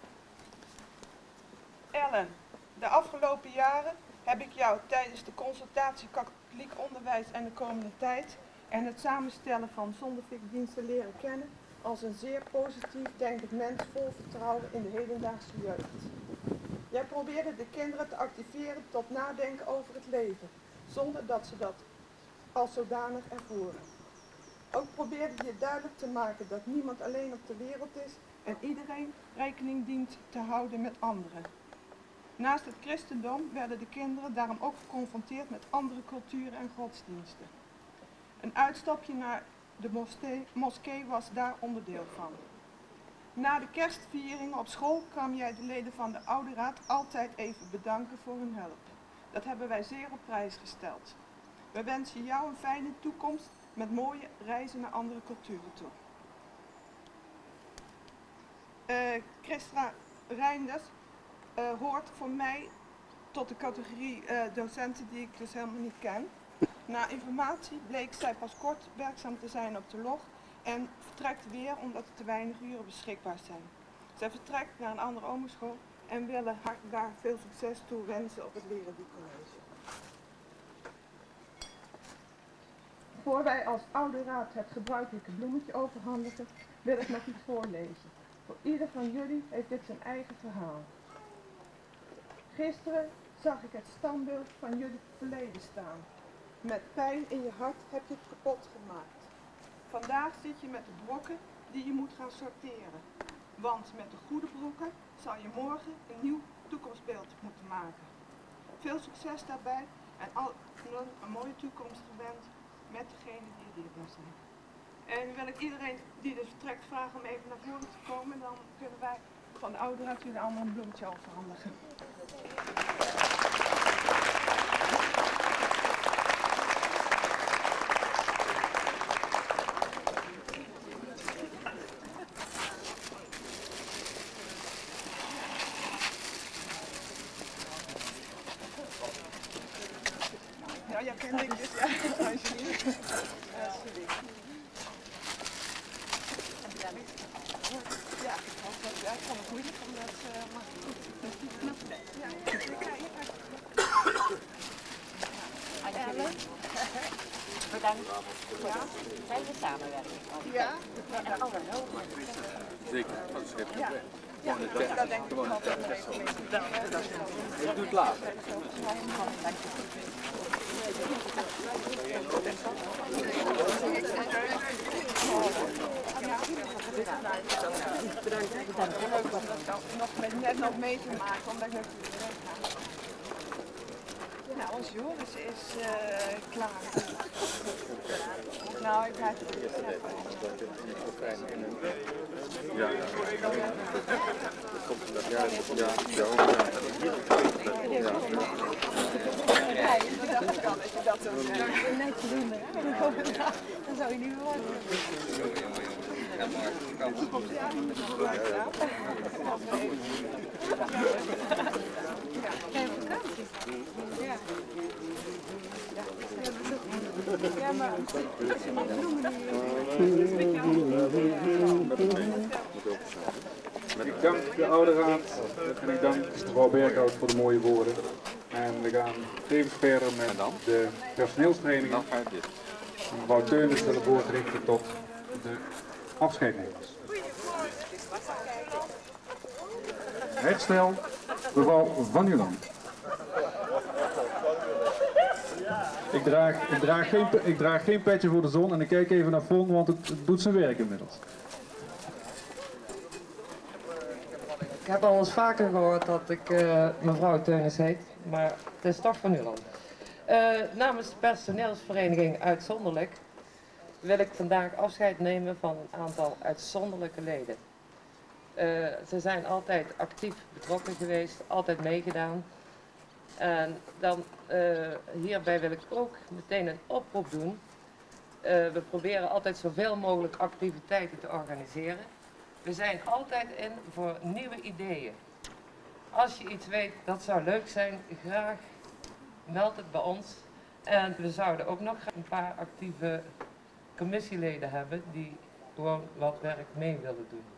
Ellen, de afgelopen jaren heb ik jou tijdens de consultatie katholiek onderwijs en de komende tijd en het samenstellen van zonderfikdiensten leren kennen als een zeer positief denkend mens vol vertrouwen in de hedendaagse jeugd. Jij probeerde de kinderen te activeren tot nadenken over het leven, zonder dat ze dat als zodanig ervoeren. Ook probeerde je duidelijk te maken dat niemand alleen op de wereld is en iedereen rekening dient te houden met anderen. Naast het christendom werden de kinderen daarom ook geconfronteerd met andere culturen en godsdiensten. Een uitstapje naar de moskee, moskee was daar onderdeel van. Na de kerstvieringen op school kwam jij de leden van de Oude Raad altijd even bedanken voor hun hulp. Dat hebben wij zeer op prijs gesteld. We wensen jou een fijne toekomst met mooie reizen naar andere culturen toe. Uh, Christa Reinders uh, hoort voor mij tot de categorie uh, docenten die ik dus helemaal niet ken. Na informatie bleek zij pas kort werkzaam te zijn op de log en vertrekt weer omdat er te weinig uren beschikbaar zijn. Zij vertrekt naar een andere omenschool en willen haar daar veel succes toe wensen op het Lerendiecollege. Voor wij als Oude Raad het gebruikelijke bloemetje overhandigen, wil ik nog iets voorlezen. Voor ieder van jullie heeft dit zijn eigen verhaal. Gisteren zag ik het standbeeld van jullie verleden staan. Met pijn in je hart heb je het kapot gemaakt. Vandaag zit je met de brokken die je moet gaan sorteren. Want met de goede brokken zal je morgen een nieuw toekomstbeeld moeten maken. Veel succes daarbij en allen een mooie toekomst gewenst met degenen die er dierbaar zijn. En nu wil ik iedereen die dus vertrekt vragen om even naar voren te komen. Dan kunnen wij van de Oude Raad jullie allemaal een bloemetje overhandigen. Ja, jij kent ik dus, ja. Alsjeblieft. Ja, sorry. Ja, ik hoop dat ja, ik vond het moeilijk omdat uh, maar goed. Ja, ja, Ellen. Bedankt voor ja. de fijne samenwerking. Ja. En alle hulp. Zeker, dat is het. Ja. Ja, dat, dat denk ik wel altijd nog even mee. Ik doe het later. Dank je. Bedankt. Leuk om dat nog met, net nog mee te maken, omdat ik natuurlijk weg ga. Nou, ons Joris is uh, klaar. Nou, ik blijf het niet zeggen. Ja, ja. Dat komt omdat ja, ja, ja, ja. Dat dacht ik al dat je dat zou zeggen. Netjes doen, hè? Dan zou je niet worden. Ja, maar kan het. Ja, ja. Geen vakantie. Ja. Ja, maar als je maar bloemen Ik dank de Oude Raad en ik dank mevrouw Berghout voor de mooie woorden. En we gaan tevens verder met de personeelstrainingen. Mevrouw Teunis wil het woord richten tot de afscheidnemers. Rechtstel, mevrouw Van Nieuwland. Ik draag, ik, draag geen, ik draag geen petje voor de zon en ik kijk even naar Fon, want het, het doet zijn werk inmiddels. Ik heb al eens vaker gehoord dat ik uh, mevrouw Teunis heet, maar het is toch Van Nieuwland. Uh, namens de personeelsvereniging Uitzonderlijk wil ik vandaag afscheid nemen van een aantal uitzonderlijke leden. Uh, ze zijn altijd actief betrokken geweest, altijd meegedaan. En dan uh, hierbij wil ik ook meteen een oproep doen. Uh, we proberen altijd zoveel mogelijk activiteiten te organiseren. We zijn altijd in voor nieuwe ideeën. Als je iets weet dat zou leuk zijn, graag meld het bij ons. En we zouden ook nog een paar actieve commissieleden hebben die gewoon wat werk mee willen doen.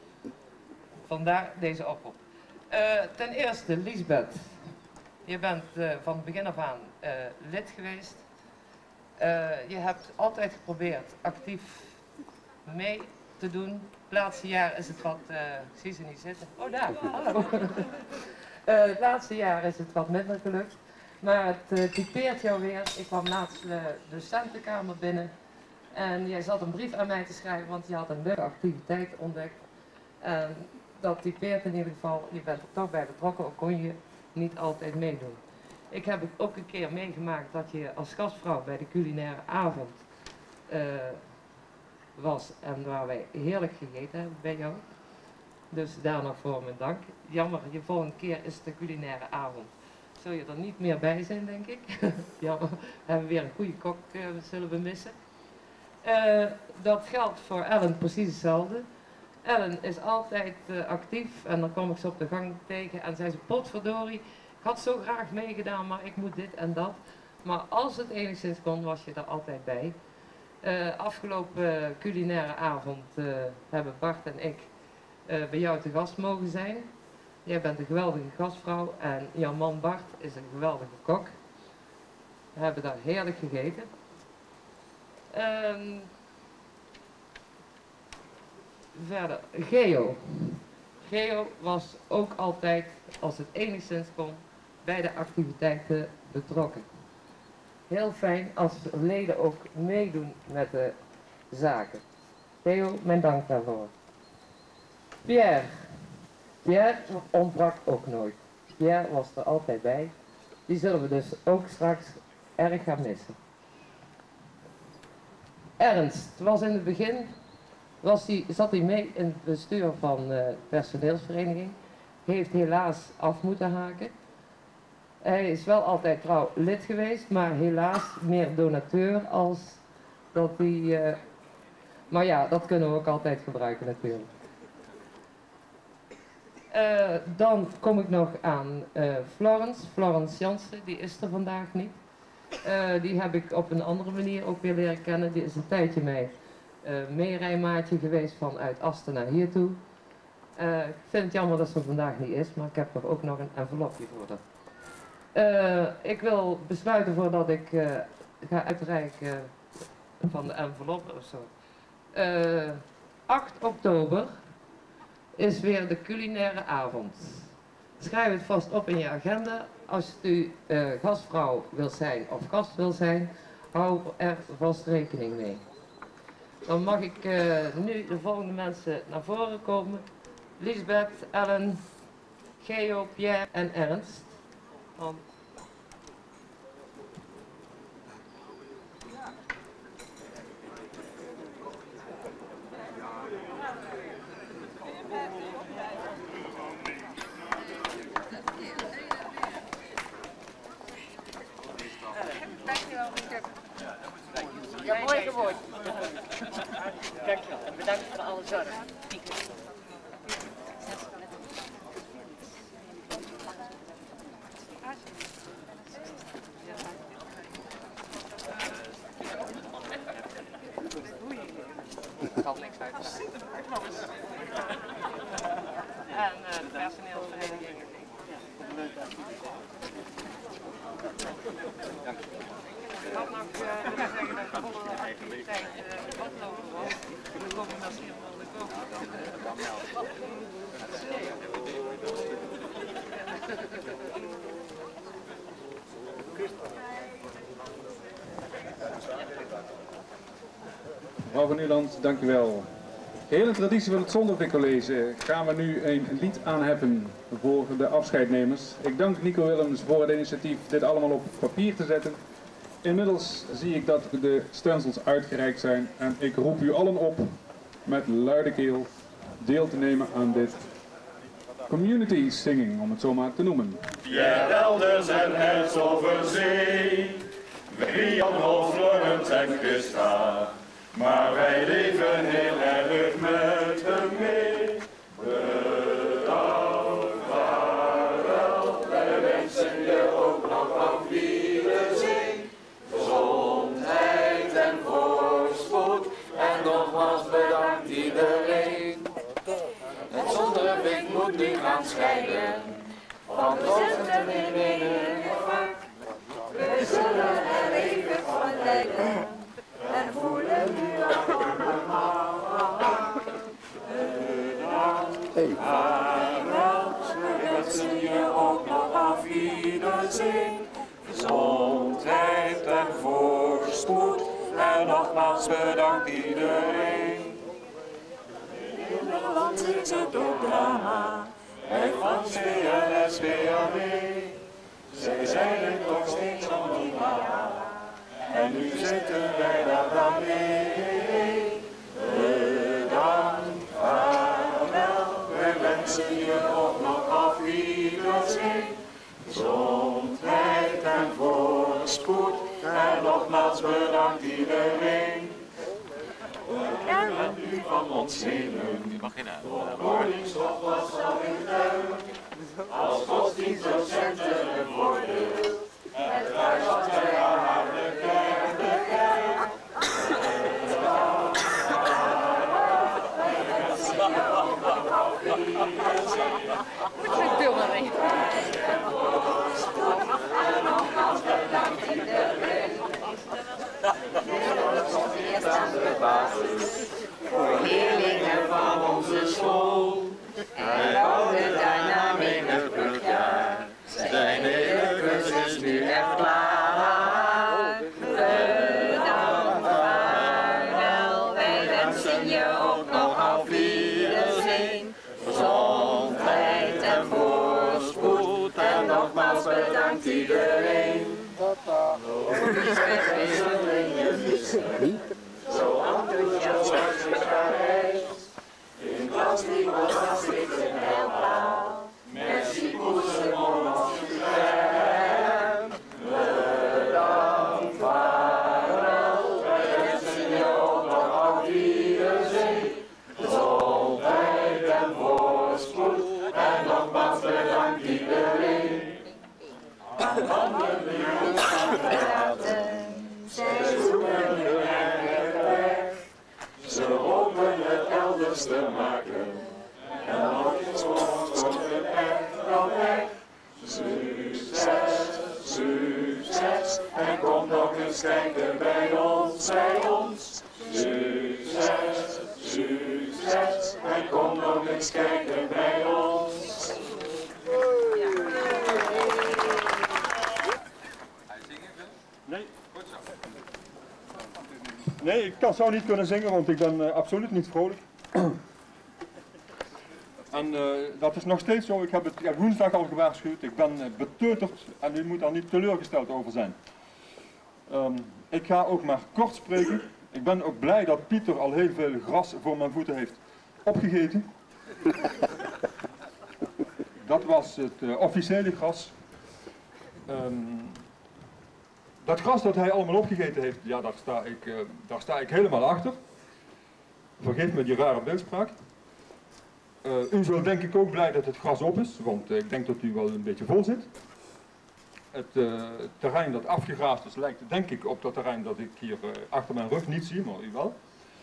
Vandaar deze oproep. Uh, ten eerste, Liesbeth. Je bent uh, van het begin af aan uh, lid geweest. Uh, je hebt altijd geprobeerd actief mee te doen. Het laatste jaar is het wat, uh, ik zie ze niet zitten. Oh daar, hallo. uh, het laatste jaar is het wat minder gelukt. Maar het uh, typeert jou weer. Ik kwam laatst uh, de docentenkamer binnen. En jij zat een brief aan mij te schrijven, want je had een leuke activiteit ontdekt. En dat typeert in ieder geval, je bent er toch bij betrokken, ook kon je niet altijd meedoen. Ik heb ook een keer meegemaakt dat je als gastvrouw bij de culinaire avond uh, was en waar wij heerlijk gegeten hebben bij jou. Dus daar nog voor mijn dank. Jammer, je volgende keer is de culinaire avond. Zul je er niet meer bij zijn, denk ik. Jammer, we hebben weer een goede kok, uh, zullen we missen. Uh, dat geldt voor Ellen precies hetzelfde. Ellen is altijd uh, actief en dan kom ik ze op de gang tegen en zei ze, potverdorie, ik had zo graag meegedaan, maar ik moet dit en dat. Maar als het enigszins kon, was je er altijd bij. Uh, afgelopen uh, culinaire avond uh, hebben Bart en ik uh, bij jou te gast mogen zijn. Jij bent een geweldige gastvrouw en jouw man Bart is een geweldige kok. We hebben daar heerlijk gegeten. Um, verder, Geo. Geo was ook altijd, als het enigszins kon, bij de activiteiten betrokken. Heel fijn als leden ook meedoen met de zaken. Theo, mijn dank daarvoor. Pierre. Pierre ontbrak ook nooit. Pierre was er altijd bij. Die zullen we dus ook straks erg gaan missen. Ernst was in het begin, was die, zat hij mee in het bestuur van de personeelsvereniging. Heeft helaas af moeten haken. Hij is wel altijd trouw lid geweest, maar helaas meer donateur als dat hij... Uh, maar ja, dat kunnen we ook altijd gebruiken natuurlijk. Uh, dan kom ik nog aan uh, Florence, Florence Jansen, die is er vandaag niet. Uh, die heb ik op een andere manier ook weer leren kennen. Die is een tijdje mee uh, meerijmaatje geweest vanuit Asten naar hier toe. Uh, ik vind het jammer dat ze vandaag niet is, maar ik heb er ook nog een envelopje voor haar. Uh, ik wil besluiten voordat ik uh, ga uitreiken van de envelop of zo. Uh, acht oktober is weer de culinaire avond. Schrijf het vast op in je agenda. Als u uh, gastvrouw wil zijn of gast wil zijn, hou er vast rekening mee. Dan mag ik uh, nu de volgende mensen naar voren komen. Liesbeth, Ellen, Geo, Pierre en Ernst. Dan ja, mooi geworden. Dankjewel en bedankt voor alle zorg. Ik had niks uit. En uh, de personeelsvereniging. Ik had nog uh, willen zeggen dat ik Kijk, uh, wat lopen we op? We komen naar helemaal de kop. Mevrouw van Nieuwland, dank u wel. Hele traditie van het Zondervik-college gaan we nu een lied aanheffen voor de afscheidnemers. Ik dank Nico Willems voor het initiatief dit allemaal op papier te zetten. Inmiddels zie ik dat de stencils uitgereikt zijn en ik roep u allen op met luide keel deel te nemen aan dit community singing, om het zo maar te noemen. Pierre Welders en Els over zee, Brian Florent en Christa, maar wij leven heel erg met hem mee. Bedankt, vaarwel, wij wensen je ook nog af wiederzien. Gezondheid en voorspoed, en nogmaals bedankt iedereen. Het Zondervik moet nu gaan scheiden, want we zitten in één vak. We zullen er even van lijden en voelen nu allemaal. Bedankt, vaarwel, we wensen je ook nog af wiederzien. Gezondheid en voorspoed, en nogmaals bedankt iedereen. In Nederland is het ook drama, en van C L S B A W. Zij zijn er nog steeds optimaal, en nu zitten wij daar dan mee. Bedankt, vaarwel, wij wensen je ook nog af wiederzien. Gezondheid en voorspoed, en nogmaals bedankt iedereen. We kennen u van ons hemel, voor Koningshof was al in tuin. Als godsdienstdocenten worden, het thuis als wij haar de kerk bekijken. Ik wil maar niet. En nogmaals bedankt iedereen. Eerst aan de basis, voor leerlingen van onze school. En wouden daarna menig brugjaar, zijn hele cursus nu echt klaar. Bedankt, vaarwel, wij wensen je ook nog af wiederzien. Gezondheid en voorspoed, en nogmaals bedankt iedereen. Liesbeth wisselen je visie, zo enthousiast als je reist. In klas die was als ik een helpaal, merci pour ce moment suprême. Bedankt, vaarwel, wij wensen je ook nog af wiederzien. Gezondheid en voorspoed, en nogmaals bedankt iedereen. Aan handen nu ons gaan praten, zij zoeken hun eigen weg. Ze hopen het elders te maken, en dan is ons komt het echt wel weg. Succes, succes, en kom nog eens kijken bij ons, bij ons. Succes, succes, en kom nog eens kijken bij ons. Nee. Nee, ik kan, zou niet kunnen zingen, want ik ben uh, absoluut niet vrolijk. En uh, dat is nog steeds zo. Ik heb het ik heb woensdag al gewaarschuwd. Ik ben uh, beteuterd en u moet daar niet teleurgesteld over zijn. Um, ik ga ook maar kort spreken. Ik ben ook blij dat Pieter al heel veel gras voor mijn voeten heeft opgegeten. Dat was het uh, officiële gras. Um, Dat gras dat hij allemaal opgegeten heeft, ja, daar sta ik, uh, daar sta ik helemaal achter. Vergeef me die rare beeldspraak. Uh, u zult denk ik ook blij dat het gras op is, want uh, ik denk dat u wel een beetje vol zit. Het uh, terrein dat afgegraasd is lijkt denk ik op dat terrein dat ik hier uh, achter mijn rug niet zie, maar u wel.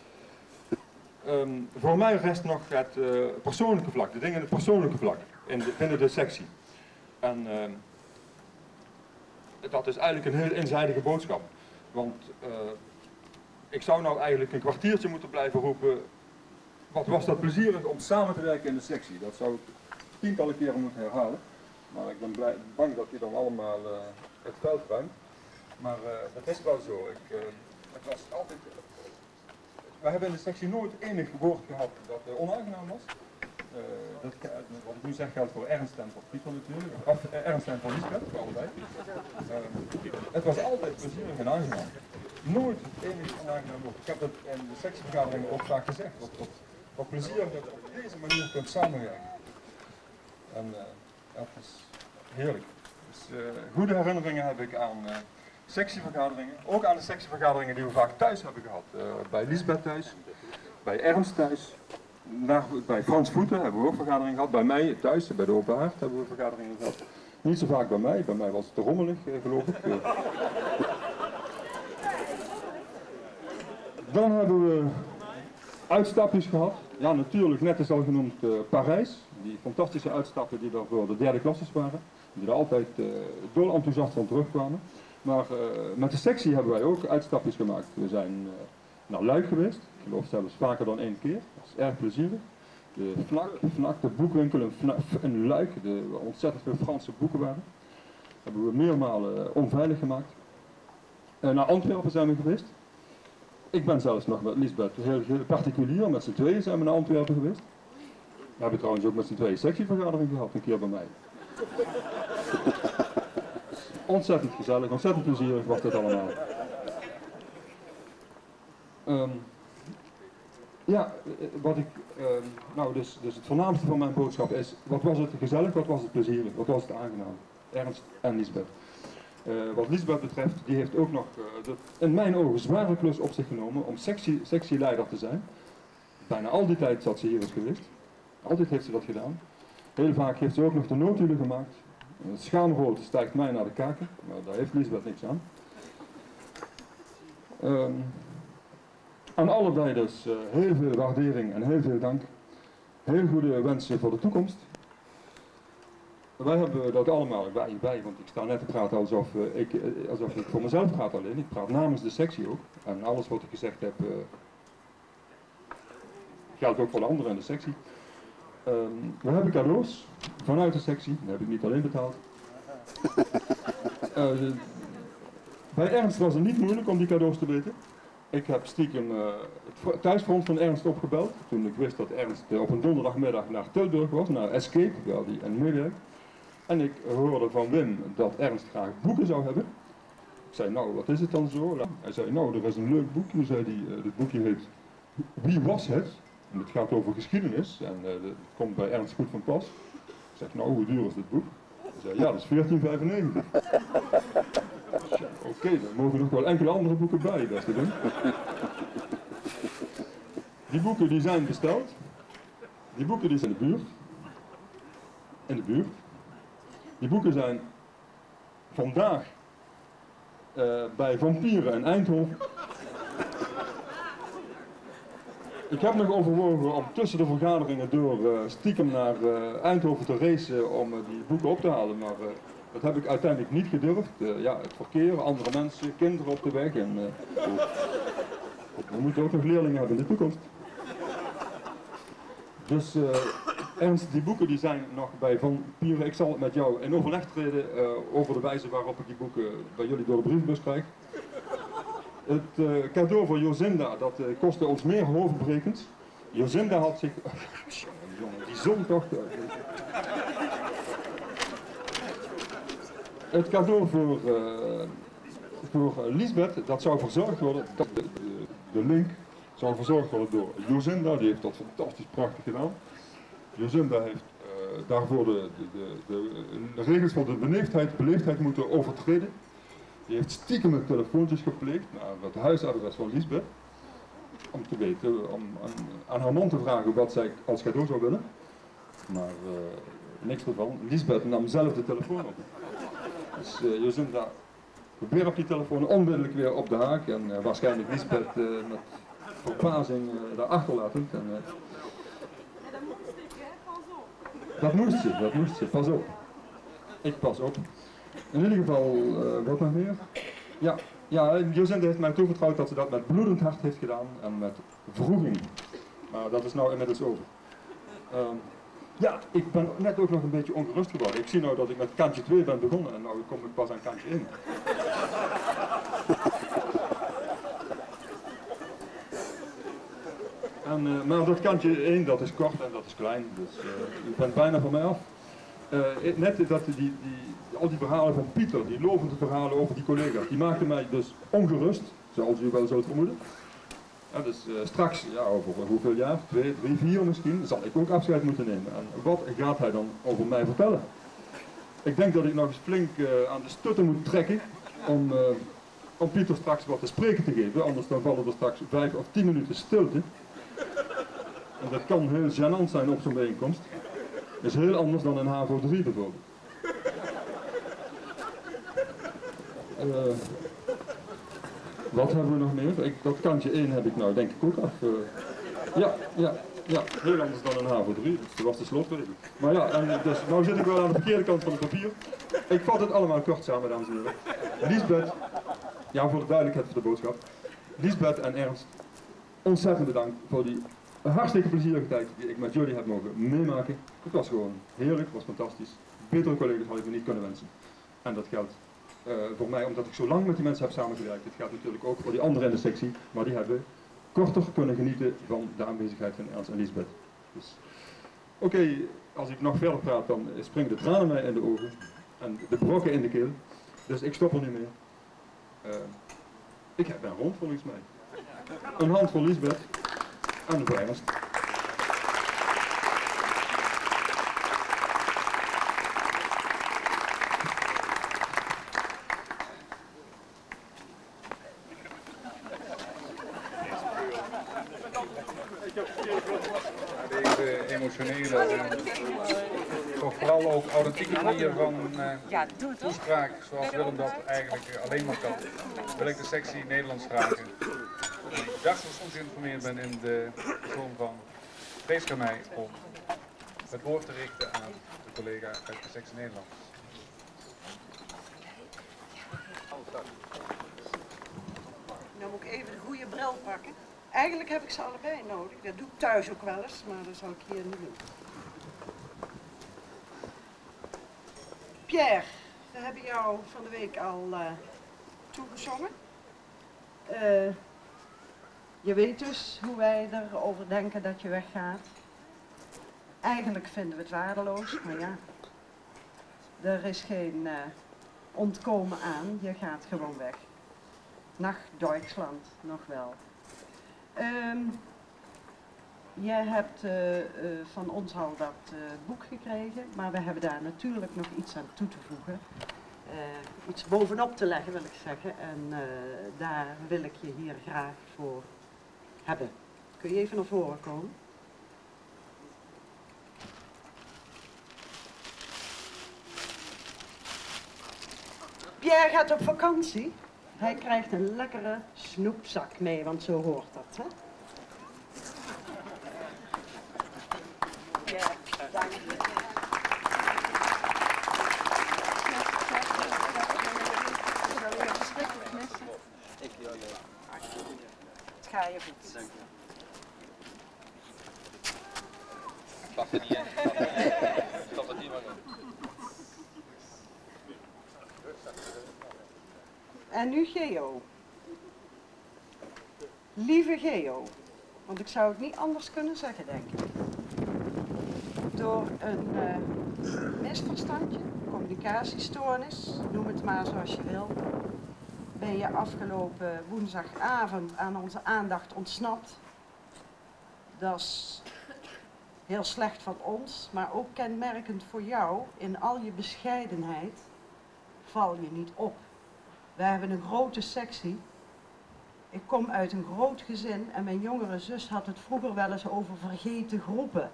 Um, voor mij rest nog het uh, persoonlijke vlak, de dingen in het persoonlijke vlak, in de, binnen de sectie. En, uh, dat is eigenlijk een heel eenzijdige boodschap. Want uh, ik zou nou eigenlijk een kwartiertje moeten blijven roepen. Wat was dat plezierig om samen te werken in de sectie. Dat zou ik tientallen keren moeten herhalen. Maar ik ben blij, bang dat je dan allemaal uh, het veld ruimt. Maar uh, dat is wel zo. Ik, uh, het was altijd, uh, we hebben in de sectie nooit enig woord gehad dat uh, onaangenaam was. Uh, dat, wat ik nu zeg geldt voor Ernst en voor Pieter natuurlijk. Of uh, Ernst en voor Lisbeth, voor allebei. Uh, het was altijd plezierig en aangenaam. Nooit enig onaangenaam woord. Ik heb dat in de sectievergaderingen ook vaak gezegd. Wat, wat, wat plezierig dat je op deze manier kunt samenwerken. En uh, dat is heerlijk. Dus uh, goede herinneringen heb ik aan uh, sectievergaderingen. Ook aan de sectievergaderingen die we vaak thuis hebben gehad. Uh, bij Lisbeth thuis, bij Ernst thuis. Naar, bij Frans Voeten hebben we ook vergaderingen gehad. Bij mij thuis, bij de Open Haard hebben we vergaderingen gehad. Niet zo vaak bij mij, bij mij was het te rommelig, uh, geloof ik. Uh. Dan hebben we uitstapjes gehad. Ja, natuurlijk, net is al genoemd uh, Parijs. Die fantastische uitstappen die daar voor de derde klasses waren. Die er altijd uh, dol enthousiast van terugkwamen. Maar uh, met de sectie hebben wij ook uitstapjes gemaakt. We zijn uh, naar Luik geweest. Ik geloof zelfs vaker dan één keer. Dat is erg plezierig. De Fnak, Fnak de boekwinkel in, Fnak, in Luik, de, waar ontzettend veel Franse boeken waren. Hebben we meermalen uh, onveilig gemaakt. Uh, naar Antwerpen zijn we geweest. Ik ben zelfs nog met Lisbeth heel, heel particulier, met z'n tweeën zijn we naar Antwerpen geweest. We hebben trouwens ook met z'n tweeën sectievergadering gehad, een keer bij mij. Ontzettend gezellig, ontzettend plezierig was dit allemaal. Um, ja, wat ik, um, nou dus, dus het voornaamste van mijn boodschap is, wat was het gezellig, wat was het plezierig, wat was het aangenaam. Ernst en Lisbeth. Uh, wat Lisbeth betreft, die heeft ook nog uh, de, in mijn ogen zware klus op zich genomen om sectie, sectieleider te zijn. Bijna al die tijd dat ze hier is geweest. Altijd heeft ze dat gedaan. Heel vaak heeft ze ook nog de noodhulen gemaakt. Het schaamrood stijgt mij naar de kaken, maar daar heeft Lisbeth niks aan. Um, aan allebei dus uh, heel veel waardering en heel veel dank. Heel goede wensen voor de toekomst. Wij hebben dat allemaal, wij, wij, want ik sta net te praten alsof, uh, ik, uh, alsof ik voor mezelf praat alleen. Ik praat namens de sectie ook. En alles wat ik gezegd heb, uh, geldt ook voor de anderen in de sectie. Um, we hebben cadeaus vanuit de sectie, dat heb ik niet alleen betaald. Uh, bij Ernst was het niet moeilijk om die cadeaus te weten. Ik heb stiekem uh, het thuisfront van Ernst opgebeld, toen ik wist dat Ernst uh, op een donderdagmiddag naar Tilburg was, naar Escape, waar die en meewerkt. En ik hoorde van Wim dat Ernst graag boeken zou hebben. Ik zei, nou, wat is het dan zo? Hij zei, nou, er is een leuk boekje, zei hij. Uh, dit boekje heet Wie was het? En het gaat over geschiedenis en uh, het komt bij Ernst goed van pas. Ik zeg, nou, hoe duur is dit boek? Hij zei, ja, dat is veertien vijfennegentig. Oké, okay, dan mogen nog wel enkele andere boeken bij, beste ding. Die boeken die zijn besteld. Die boeken die zijn in de buurt. In de buurt. Die boeken zijn vandaag uh, bij Vampieren in Eindhoven. Ik heb nog overwogen om tussen de vergaderingen door uh, stiekem naar uh, Eindhoven te racen om uh, die boeken op te halen, maar uh, dat heb ik uiteindelijk niet gedurfd. Uh, ja, het verkeer, andere mensen, kinderen op de weg en uh, we moeten ook nog leerlingen hebben in de toekomst. Dus uh, Ernst, die boeken die zijn nog bij Vampieren. Ik zal met jou in overleg treden uh, over de wijze waarop ik die boeken bij jullie door de brievenbus krijg. Het uh, cadeau voor Josinda, dat uh, kostte ons meer hoofdbrekend. Josinda had zich... Oh, jongen, die zon toch... Het cadeau voor, uh, voor Lisbeth, dat zou verzorgd worden, dat, de, de, de link zou verzorgd worden door Josinda, die heeft dat fantastisch prachtig gedaan. Josinda heeft uh, daarvoor de, de, de, de regels van de beleefdheid, beleefdheid moeten overtreden. Die heeft stiekem met telefoontjes gepleegd naar het huisadres van Lisbeth. Om te weten, om aan, aan haar man te vragen wat zij als cadeau zou willen. Maar uh, niks ervan. Lisbeth nam zelf de telefoon op. Dus uh, Josinda probeert op die telefoon onmiddellijk weer op de haak. En uh, waarschijnlijk Lisbeth uh, met verbazing uh, daar achterlatend. En, uh, dat moest ik, hè? Pas op. Dat moest je, dat moest je. Pas op. Ik pas op. In ieder geval, uh, wat nog meer? Ja, Ja, Josinde heeft mij toevertrouwd dat ze dat met bloedend hart heeft gedaan en met vroeging. Maar dat is nou inmiddels over. Uh, ja, ik ben net ook nog een beetje ongerust geworden. Ik zie nou dat ik met kantje twee ben begonnen en nu kom ik pas aan kantje één. En, uh, maar dat kantje één, dat is kort en dat is klein, dus uh, u bent bijna van mij af. Uh, net dat die, die, al die verhalen van Pieter, die lovende verhalen over die collega's, die maakten mij dus ongerust, zoals u wel zult vermoeden. Ja, dus uh, straks, ja, over hoeveel jaar, twee, drie, vier misschien, zal ik ook afscheid moeten nemen. En wat gaat hij dan over mij vertellen? Ik denk dat ik nog eens flink uh, aan de stutten moet trekken om, uh, om Pieter straks wat te spreken te geven, anders dan vallen er straks vijf of tien minuten stilte. En dat kan heel gênant zijn op zo'n bijeenkomst. Dat is heel anders dan een H A V O drie bijvoorbeeld. Uh, wat hebben we nog meer? Ik, dat kantje één heb ik nou denk ik ook af. Uh, ja, ja, ja, heel anders dan een H A V O drie, dus dat was de slotregel. Maar ja, en dus, nou zit ik wel aan de verkeerde kant van het papier. Ik vat het allemaal kort samen, dames en heren. Lisbeth, ja voor de duidelijkheid voor de boodschap. Lisbeth en Ernst, ontzettend bedankt voor die hartstikke plezierige tijd die ik met jullie heb mogen meemaken. Het was gewoon heerlijk, het was fantastisch. Betere collega's had ik me niet kunnen wensen. En dat geldt uh, voor mij omdat ik zo lang met die mensen heb samengewerkt. Het geldt natuurlijk ook voor die anderen in de sectie, maar die hebben korter kunnen genieten van de aanwezigheid van Ernst en Lisbeth. Dus, oké, okay, als ik nog verder praat dan springen de tranen mij in de ogen en de brokken in de keel. Dus ik stop er nu mee. Uh, ik ben rond volgens mij. Een hand voor Lisbeth. En voor Ernst. Deze emotionele en toch vooral ook authentieke manier van uh, toespraak, zoals Willem dat eigenlijk alleen maar kan, wil ik de sectie Nederlands vragen. Ik dacht dat ik soms geïnformeerd ben in de persoon van Freeska mij om het woord te richten aan de collega uit de sectie Nederlands. Nou moet ik even de goede bril pakken. Eigenlijk heb ik ze allebei nodig. Dat doe ik thuis ook wel eens, maar dat zal ik hier niet doen. Pierre, we hebben jou van de week al uh, toegezongen. Uh, je weet dus hoe wij erover denken dat je weggaat. Eigenlijk vinden we het waardeloos, maar ja, er is geen uh, ontkomen aan. Je gaat gewoon weg. Nach Duitsland nog wel. Um, jij hebt uh, uh, van ons al dat uh, boek gekregen, maar we hebben daar natuurlijk nog iets aan toe te voegen. Uh, iets bovenop te leggen wil ik zeggen en uh, daar wil ik je hier graag voor hebben. Kun je even naar voren komen? Pierre gaat op vakantie. Hij krijgt een lekkere snoepzak mee, want zo hoort dat, hè? Ja, dank je. Ik, ja, ja. Het ga je goed. Dank je. Ik lag er niet in. Ik lag er niet meer in. En nu Geo. Lieve Geo, want ik zou het niet anders kunnen zeggen, denk ik. Door een uh, misverstandje, communicatiestoornis, noem het maar zoals je wil, ben je afgelopen woensdagavond aan onze aandacht ontsnapt. Dat is heel slecht van ons, maar ook kenmerkend voor jou. In al je bescheidenheid val je niet op. We hebben een grote sectie. Ik kom uit een groot gezin en mijn jongere zus had het vroeger wel eens over vergeten groepen.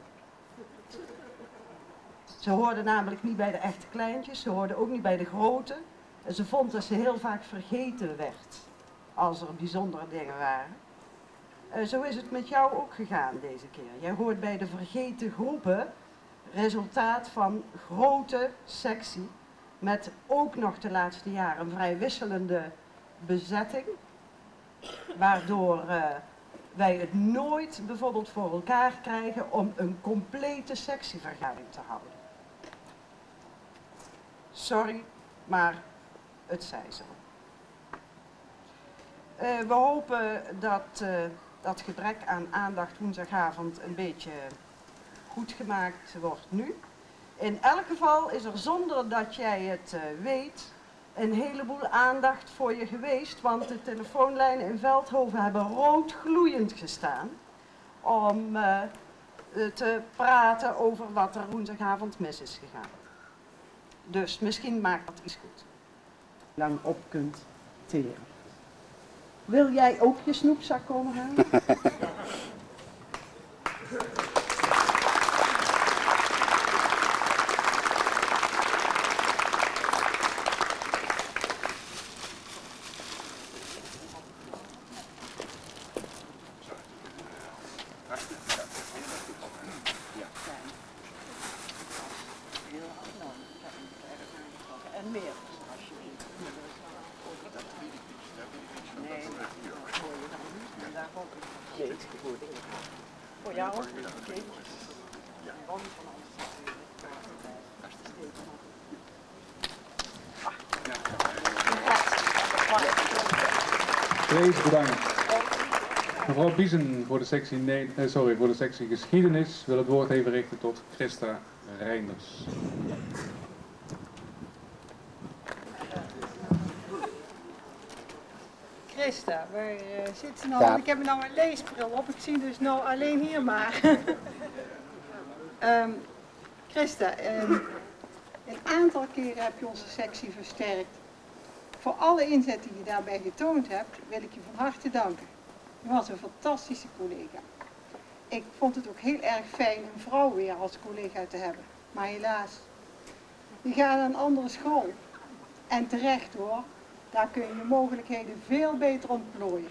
Ze hoorden namelijk niet bij de echte kleintjes, ze hoorden ook niet bij de grote. En ze vond dat ze heel vaak vergeten werd als er bijzondere dingen waren. Uh, zo is het met jou ook gegaan deze keer. Jij hoort bij de vergeten groepen, resultaat van grote sectie. Met ook nog de laatste jaren een vrij wisselende bezetting, waardoor uh, wij het nooit bijvoorbeeld voor elkaar krijgen om een complete sectievergadering te houden. Sorry, maar het zij zo. Uh, we hopen dat uh, dat gebrek aan aandacht woensdagavond een beetje goed gemaakt wordt nu. In elk geval is er, zonder dat jij het uh, weet, een heleboel aandacht voor je geweest, want de telefoonlijnen in Veldhoven hebben rood gloeiend gestaan om uh, te praten over wat er woensdagavond mis is gegaan. Dus misschien maakt dat iets goed. Lang op kunt teren. Wil jij ook je snoepzak komen halen? En meer, alsjeblieft. Nee, voor je dan. Daar ook een jeetje voor dingen. Voor jou ook een jeetje. Ron van ons. Wees bedankt. Mevrouw Biezen voor de sectie, nee, eh, sorry, voor de sectie geschiedenis wil het woord even richten tot Christa Reinders. Christa, waar uh, zit ze nou? Ja. Want ik heb nou een leesbril op, ik zie dus nou alleen hier maar. um, Christa, um, een aantal keren heb je onze sectie versterkt. Voor alle inzet die je daarbij getoond hebt, wil ik je van harte danken. Je was een fantastische collega. Ik vond het ook heel erg fijn een vrouw weer als collega te hebben. Maar helaas, je gaat naar een andere school. En terecht hoor, daar kun je je mogelijkheden veel beter ontplooien.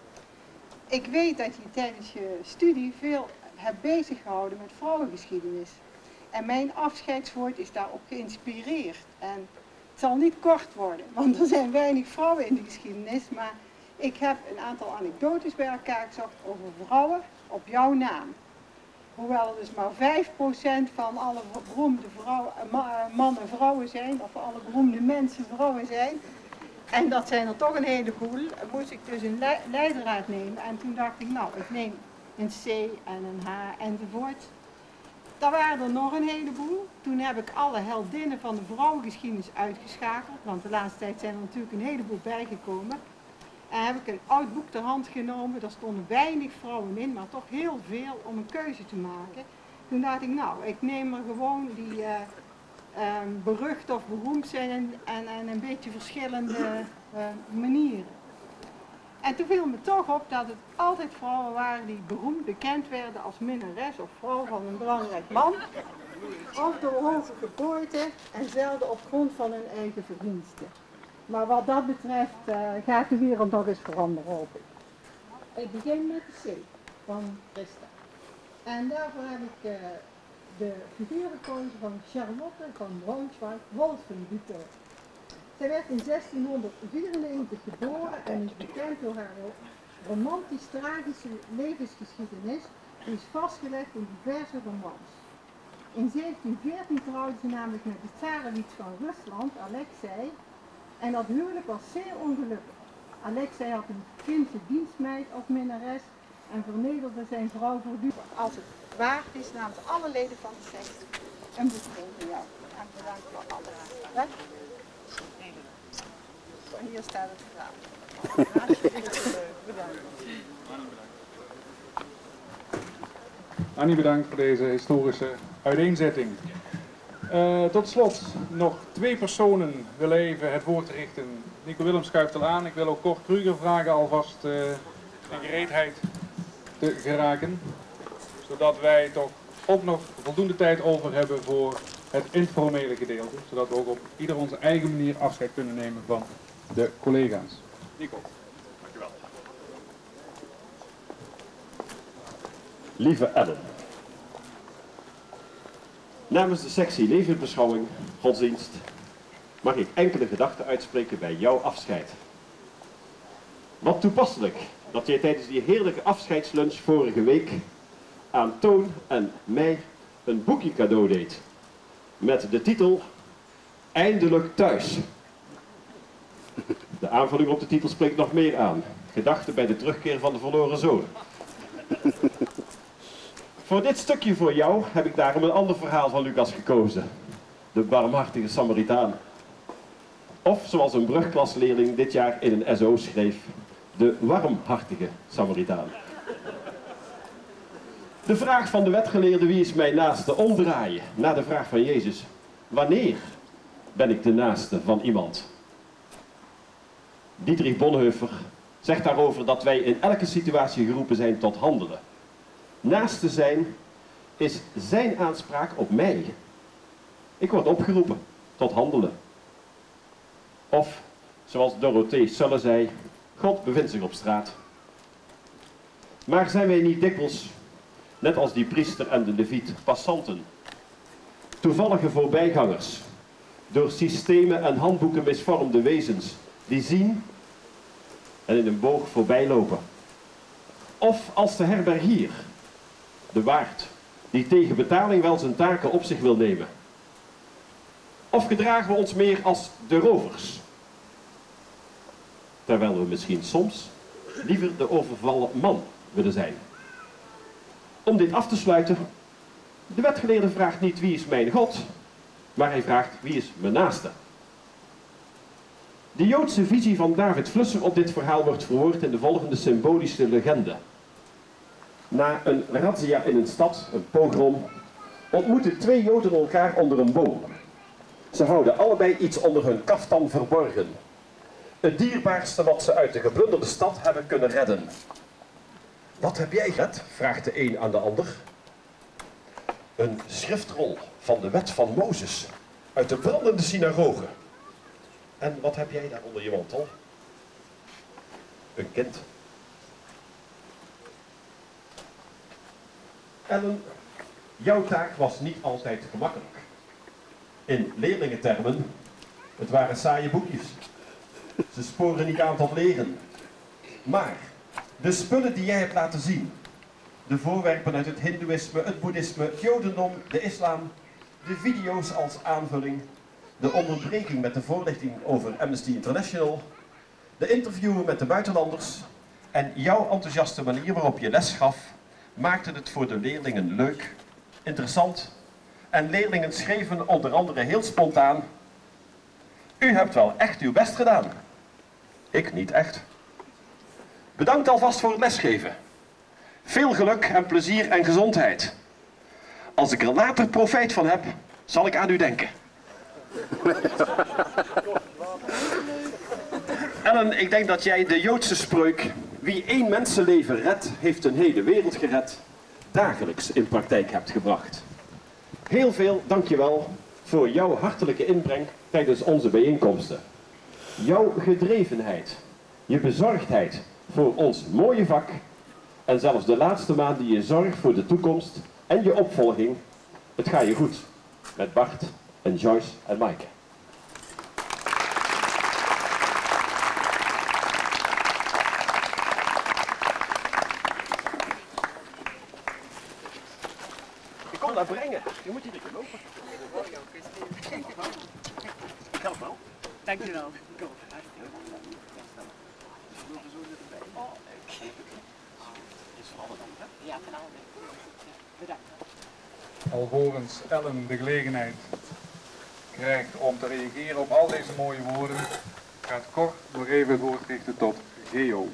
Ik weet dat je tijdens je studie veel hebt bezig gehouden met vrouwengeschiedenis. En mijn afscheidswoord is daarop geïnspireerd. En het zal niet kort worden, want er zijn weinig vrouwen in de geschiedenis, maar ik heb een aantal anekdotes bij elkaar gezocht over vrouwen op jouw naam. Hoewel er dus maar vijf procent van alle beroemde vrouwen, mannen vrouwen zijn, of alle beroemde mensen vrouwen zijn. En dat zijn er toch een heleboel, moest ik dus een le leidraad nemen. En toen dacht ik, nou, ik neem een C en een H enzovoort. Daar waren er nog een heleboel. Toen heb ik alle heldinnen van de vrouwengeschiedenis uitgeschakeld, want de laatste tijd zijn er natuurlijk een heleboel bijgekomen. En heb ik een oud boek ter hand genomen, daar stonden weinig vrouwen in, maar toch heel veel om een keuze te maken. Toen dacht ik, nou, ik neem er gewoon die uh, uh, berucht of beroemd zijn en, en, en een beetje verschillende uh, manieren. En toen viel me toch op dat het altijd vrouwen waren die beroemd bekend werden als minnares of vrouw van een belangrijk man. Of door hoge geboorte en zelden op grond van hun eigen verdiensten. Maar wat dat betreft uh, gaat de wereld nog eens veranderen, hoop ik. Ik begin met de C van Christa. En daarvoor heb ik uh, de figuur gekozen van Charlotte van Braunschweig-Wolfenbüttel. Zij werd in zestienhonderdvierennegentig geboren en is bekend door haar romantisch-tragische levensgeschiedenis, die is vastgelegd in diverse romans. In zeventien veertien trouwde ze namelijk met de tsarewits van Rusland, Alexei, en dat huwelijk was zeer ongelukkig. Alexei had een Finse dienstmeid als minnares en vernederde zijn vrouw voortdurend. Als het waard is, namens alle leden van de sectie, een boek voor jou. En bedankt voor alles. Hè? En hier staat het verhaal. Bedankt. Annie, bedankt voor deze historische uiteenzetting. Uh, tot slot nog twee personen willen even het woord richten. Nico Willems schuift al aan. Ik wil ook Cor Kruger vragen alvast uh, in gereedheid te geraken. Zodat wij toch ook nog voldoende tijd over hebben voor het informele gedeelte. Zodat we ook op ieder onze eigen manier afscheid kunnen nemen van de collega's. Nico. Dankjewel. Lieve Ellen. Namens de sectie levensbeschouwing, godsdienst, mag ik enkele gedachten uitspreken bij jouw afscheid. Wat toepasselijk dat jij tijdens die heerlijke afscheidslunch vorige week aan Toon en mij een boekje cadeau deed. Met de titel Eindelijk thuis. De aanvulling op de titel spreekt nog meer aan. Gedachten bij de terugkeer van de verloren zoon. Voor dit stukje voor jou heb ik daarom een ander verhaal van Lucas gekozen. De barmhartige Samaritaan. Of zoals een brugklasleerling dit jaar in een S O schreef, de warmhartige Samaritaan. De vraag van de wetgeleerde wie is mijn naaste omdraaien naar de vraag van Jezus. Wanneer ben ik de naaste van iemand? Dietrich Bonhoeffer zegt daarover dat wij in elke situatie geroepen zijn tot handelen. Naaste zijn is zijn aanspraak op mij. Ik word opgeroepen tot handelen. Of, zoals Dorothee Sulle zei, God bevindt zich op straat. Maar zijn wij niet dikwijls, net als die priester en de leviet, passanten? Toevallige voorbijgangers, door systemen en handboeken misvormde wezens, die zien en in een boog voorbij lopen. Of als de herbergier, de waard, die tegen betaling wel zijn taken op zich wil nemen. Of gedragen we ons meer als de rovers, terwijl we misschien soms liever de overvallen man willen zijn. Om dit af te sluiten, de wetgeleerde vraagt niet wie is mijn God, maar hij vraagt wie is mijn naaste. De Joodse visie van David Flusser op dit verhaal wordt verwoord in de volgende symbolische legende. Na een razzia in een stad, een pogrom, ontmoeten twee Joden elkaar onder een boom. Ze houden allebei iets onder hun kaftan verborgen. Het dierbaarste wat ze uit de geplunderde stad hebben kunnen redden. Wat heb jij gered? Vraagt de een aan de ander. Een schriftrol van de wet van Mozes uit de brandende synagoge. En wat heb jij daar onder je mantel? Een kind. Ellen, jouw taak was niet altijd gemakkelijk. In leerlingentermen, het waren saaie boekjes. Ze sporen niet aan tot leren. Maar de spullen die jij hebt laten zien, de voorwerpen uit het hindoeïsme, het boeddhisme, het jodendom, de islam, de video's als aanvulling, de onderbreking met de voorlichting over Amnesty International, de interviewen met de buitenlanders en jouw enthousiaste manier waarop je les gaf, maakten het voor de leerlingen leuk, interessant en leerlingen schreven onder andere heel spontaan: u hebt wel echt uw best gedaan. Ik niet echt. Bedankt alvast voor het lesgeven. Veel geluk en plezier en gezondheid. Als ik er later profijt van heb, zal ik aan u denken. Ellen, ik denk dat jij de Joodse spreuk wie één mensenleven redt, heeft een hele wereld gered, dagelijks in praktijk hebt gebracht. Heel veel dankjewel voor jouw hartelijke inbreng tijdens onze bijeenkomsten. Jouw gedrevenheid, je bezorgdheid voor ons mooie vak en zelfs de laatste maanden je zorg voor de toekomst en je opvolging. Het gaat je goed met Bart en Joyce en Maaike. Ik kom daar brengen. Je moet hier lopen. Ik help wel. Dankjewel. Ja, van alle. Bedankt. Alvorens Ellen de gelegenheid krijgt om te reageren op al deze mooie woorden, gaat Cor nog even het woord richten tot Geo.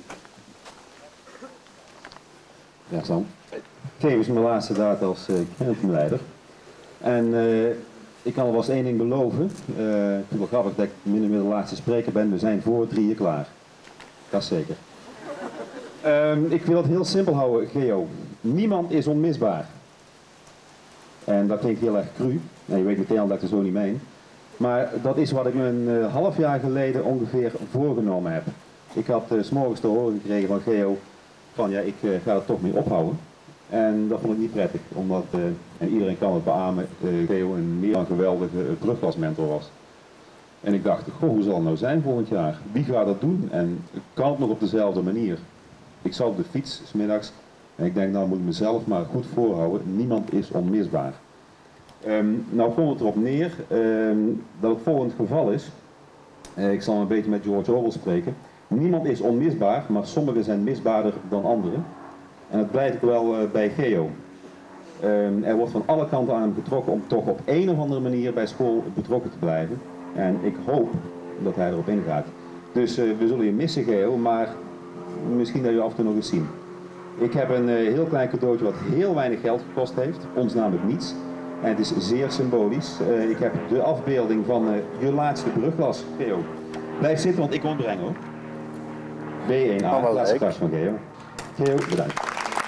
Ja, Sam. Geo is mijn laatste daad als uh, kernteamleider. En uh, ik kan alvast één ding beloven. Uh, ik vind het wel grappig dat ik min of meer de laatste spreker ben. We zijn voor drieën klaar. Dat is zeker. Um, ik wil het heel simpel houden, Geo. Niemand is onmisbaar. En dat klinkt heel erg cru. En je weet meteen al dat ik het zo niet meen. Maar dat is wat ik me een uh, half jaar geleden ongeveer voorgenomen heb. Ik had uh, 's morgens te horen gekregen van Geo van ja, ik uh, ga er toch mee ophouden. En dat vond ik niet prettig, omdat, uh, en iedereen kan het beamen, uh, Geo een meer dan geweldige uh, terugklasmentor was. En ik dacht, goh, hoe zal het nou zijn volgend jaar? Wie gaat dat doen? En kan het nog op dezelfde manier? Ik zat op de fiets 's middags en ik denk, nou moet ik mezelf maar goed voorhouden. Niemand is onmisbaar. Um, nou komt het erop neer um, dat het volgende geval is. Uh, ik zal een beetje met George Orwell spreken. Niemand is onmisbaar, maar sommigen zijn misbaarder dan anderen. En dat blijkt ook wel uh, bij Geo. Um, er wordt van alle kanten aan hem getrokken om toch op een of andere manier bij school betrokken te blijven. En ik hoop dat hij erop ingaat. Dus uh, we zullen je missen, Geo, maar misschien dat je af en toe nog eens zien. Ik heb een uh, heel klein cadeautje wat heel weinig geld gekost heeft, ons namelijk niets. En het is zeer symbolisch. Uh, ik heb de afbeelding van uh, je laatste brugklas, Geo. Blijf zitten, want ik kom het brengen hoor. B één A, laatste klas van Geo. Geo, bedankt.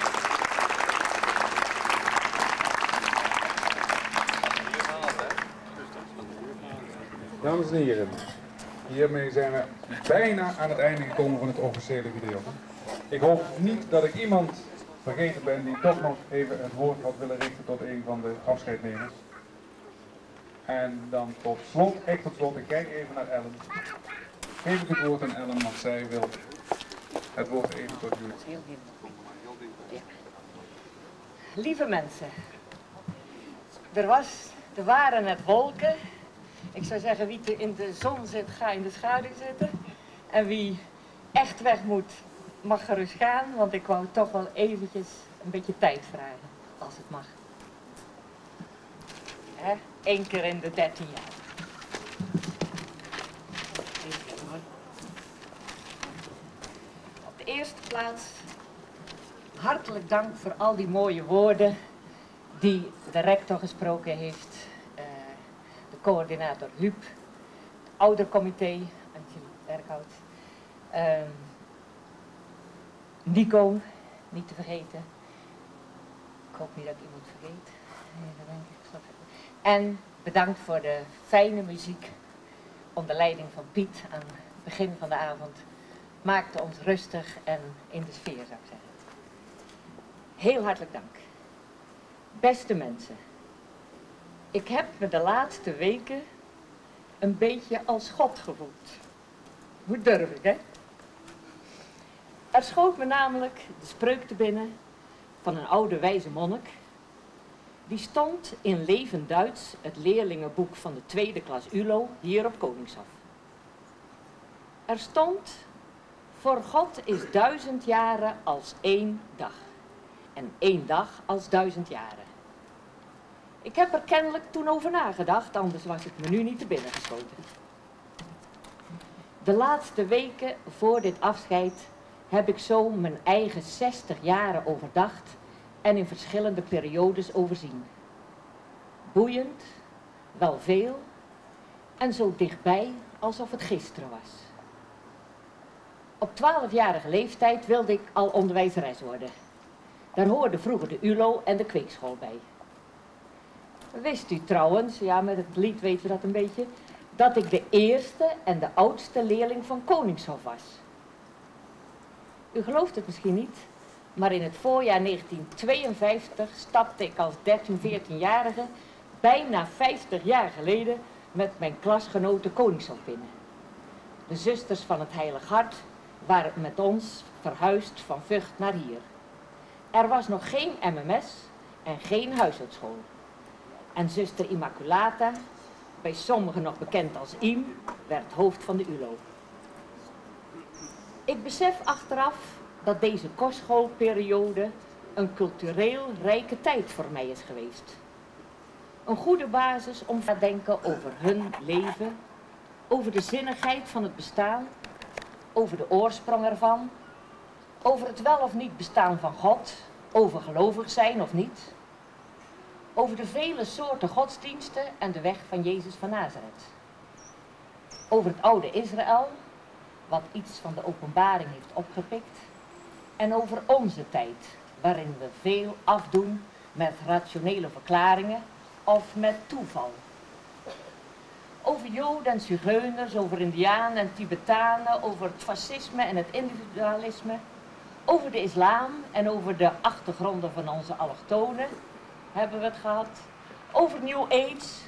Dames en heren, hiermee zijn we bijna aan het einde gekomen van het officiële gedeelte. Ik hoop niet dat ik iemand vergeten ben die toch nog even het woord had willen richten tot een van de afscheidnemers. En dan tot slot, echt tot slot, ik kijk even naar Ellen. Geef ik het woord aan Ellen, want zij wil het woord even tot jullie. Ja. Lieve mensen, er, was, er waren net wolken. Ik zou zeggen, wie in de zon zit, ga in de schaduw zitten. En wie echt weg moet, mag gerust gaan, want ik wou toch wel eventjes een beetje tijd vragen, als het mag. Hè? Eén keer in de dertien jaar. Op de eerste plaats, hartelijk dank voor al die mooie woorden die de rector gesproken heeft. Coördinator Huub, het oudercomité, Angelique Berkhout, uh, Nico, niet te vergeten. Ik hoop niet dat ik iemand vergeet. Nee, dat denk ik. En bedankt voor de fijne muziek onder leiding van Piet aan het begin van de avond. Maakte ons rustig en in de sfeer, zou ik zeggen. Heel hartelijk dank. Beste mensen. Ik heb me de laatste weken een beetje als God gevoeld. Hoe durf ik, hè? Er schoot me namelijk de spreuk te binnen van een oude wijze monnik. Die stond in levend Duits, het leerlingenboek van de tweede klas U L O, hier op Koningshof. Er stond, voor God is duizend jaren als één dag. En één dag als duizend jaren. Ik heb er kennelijk toen over nagedacht, anders was het me nu niet te binnen geschoten. De laatste weken voor dit afscheid heb ik zo mijn eigen zestig jaren overdacht en in verschillende periodes overzien. Boeiend, wel veel en zo dichtbij alsof het gisteren was. Op twaalfjarige leeftijd wilde ik al onderwijzeres worden. Daar hoorde vroeger de U L O en de kweekschool bij. Wist u trouwens, ja met het lied weten we dat een beetje, dat ik de eerste en de oudste leerling van Koningshof was. U gelooft het misschien niet, maar in het voorjaar negentien tweeënvijftig stapte ik als dertien, veertienjarige bijna vijftig jaar geleden met mijn klasgenoten Koningshof binnen. De zusters van het Heilig Hart waren met ons verhuisd van Vught naar hier. Er was nog geen M M S en geen huishoudschool. En zuster Immaculata, bij sommigen nog bekend als Im, werd hoofd van de U L O. Ik besef achteraf dat deze kostschoolperiode een cultureel rijke tijd voor mij is geweest. Een goede basis om te denken over hun leven, over de zinnigheid van het bestaan, over de oorsprong ervan, over het wel of niet bestaan van God, over gelovig zijn of niet, over de vele soorten godsdiensten en de weg van Jezus van Nazareth, over het oude Israël, wat iets van de openbaring heeft opgepikt, en over onze tijd, waarin we veel afdoen met rationele verklaringen of met toeval. Over Joden en Zigeuners, over Indianen en Tibetanen, over het fascisme en het individualisme, over de islam en over de achtergronden van onze allochtonen hebben we het gehad, over New Age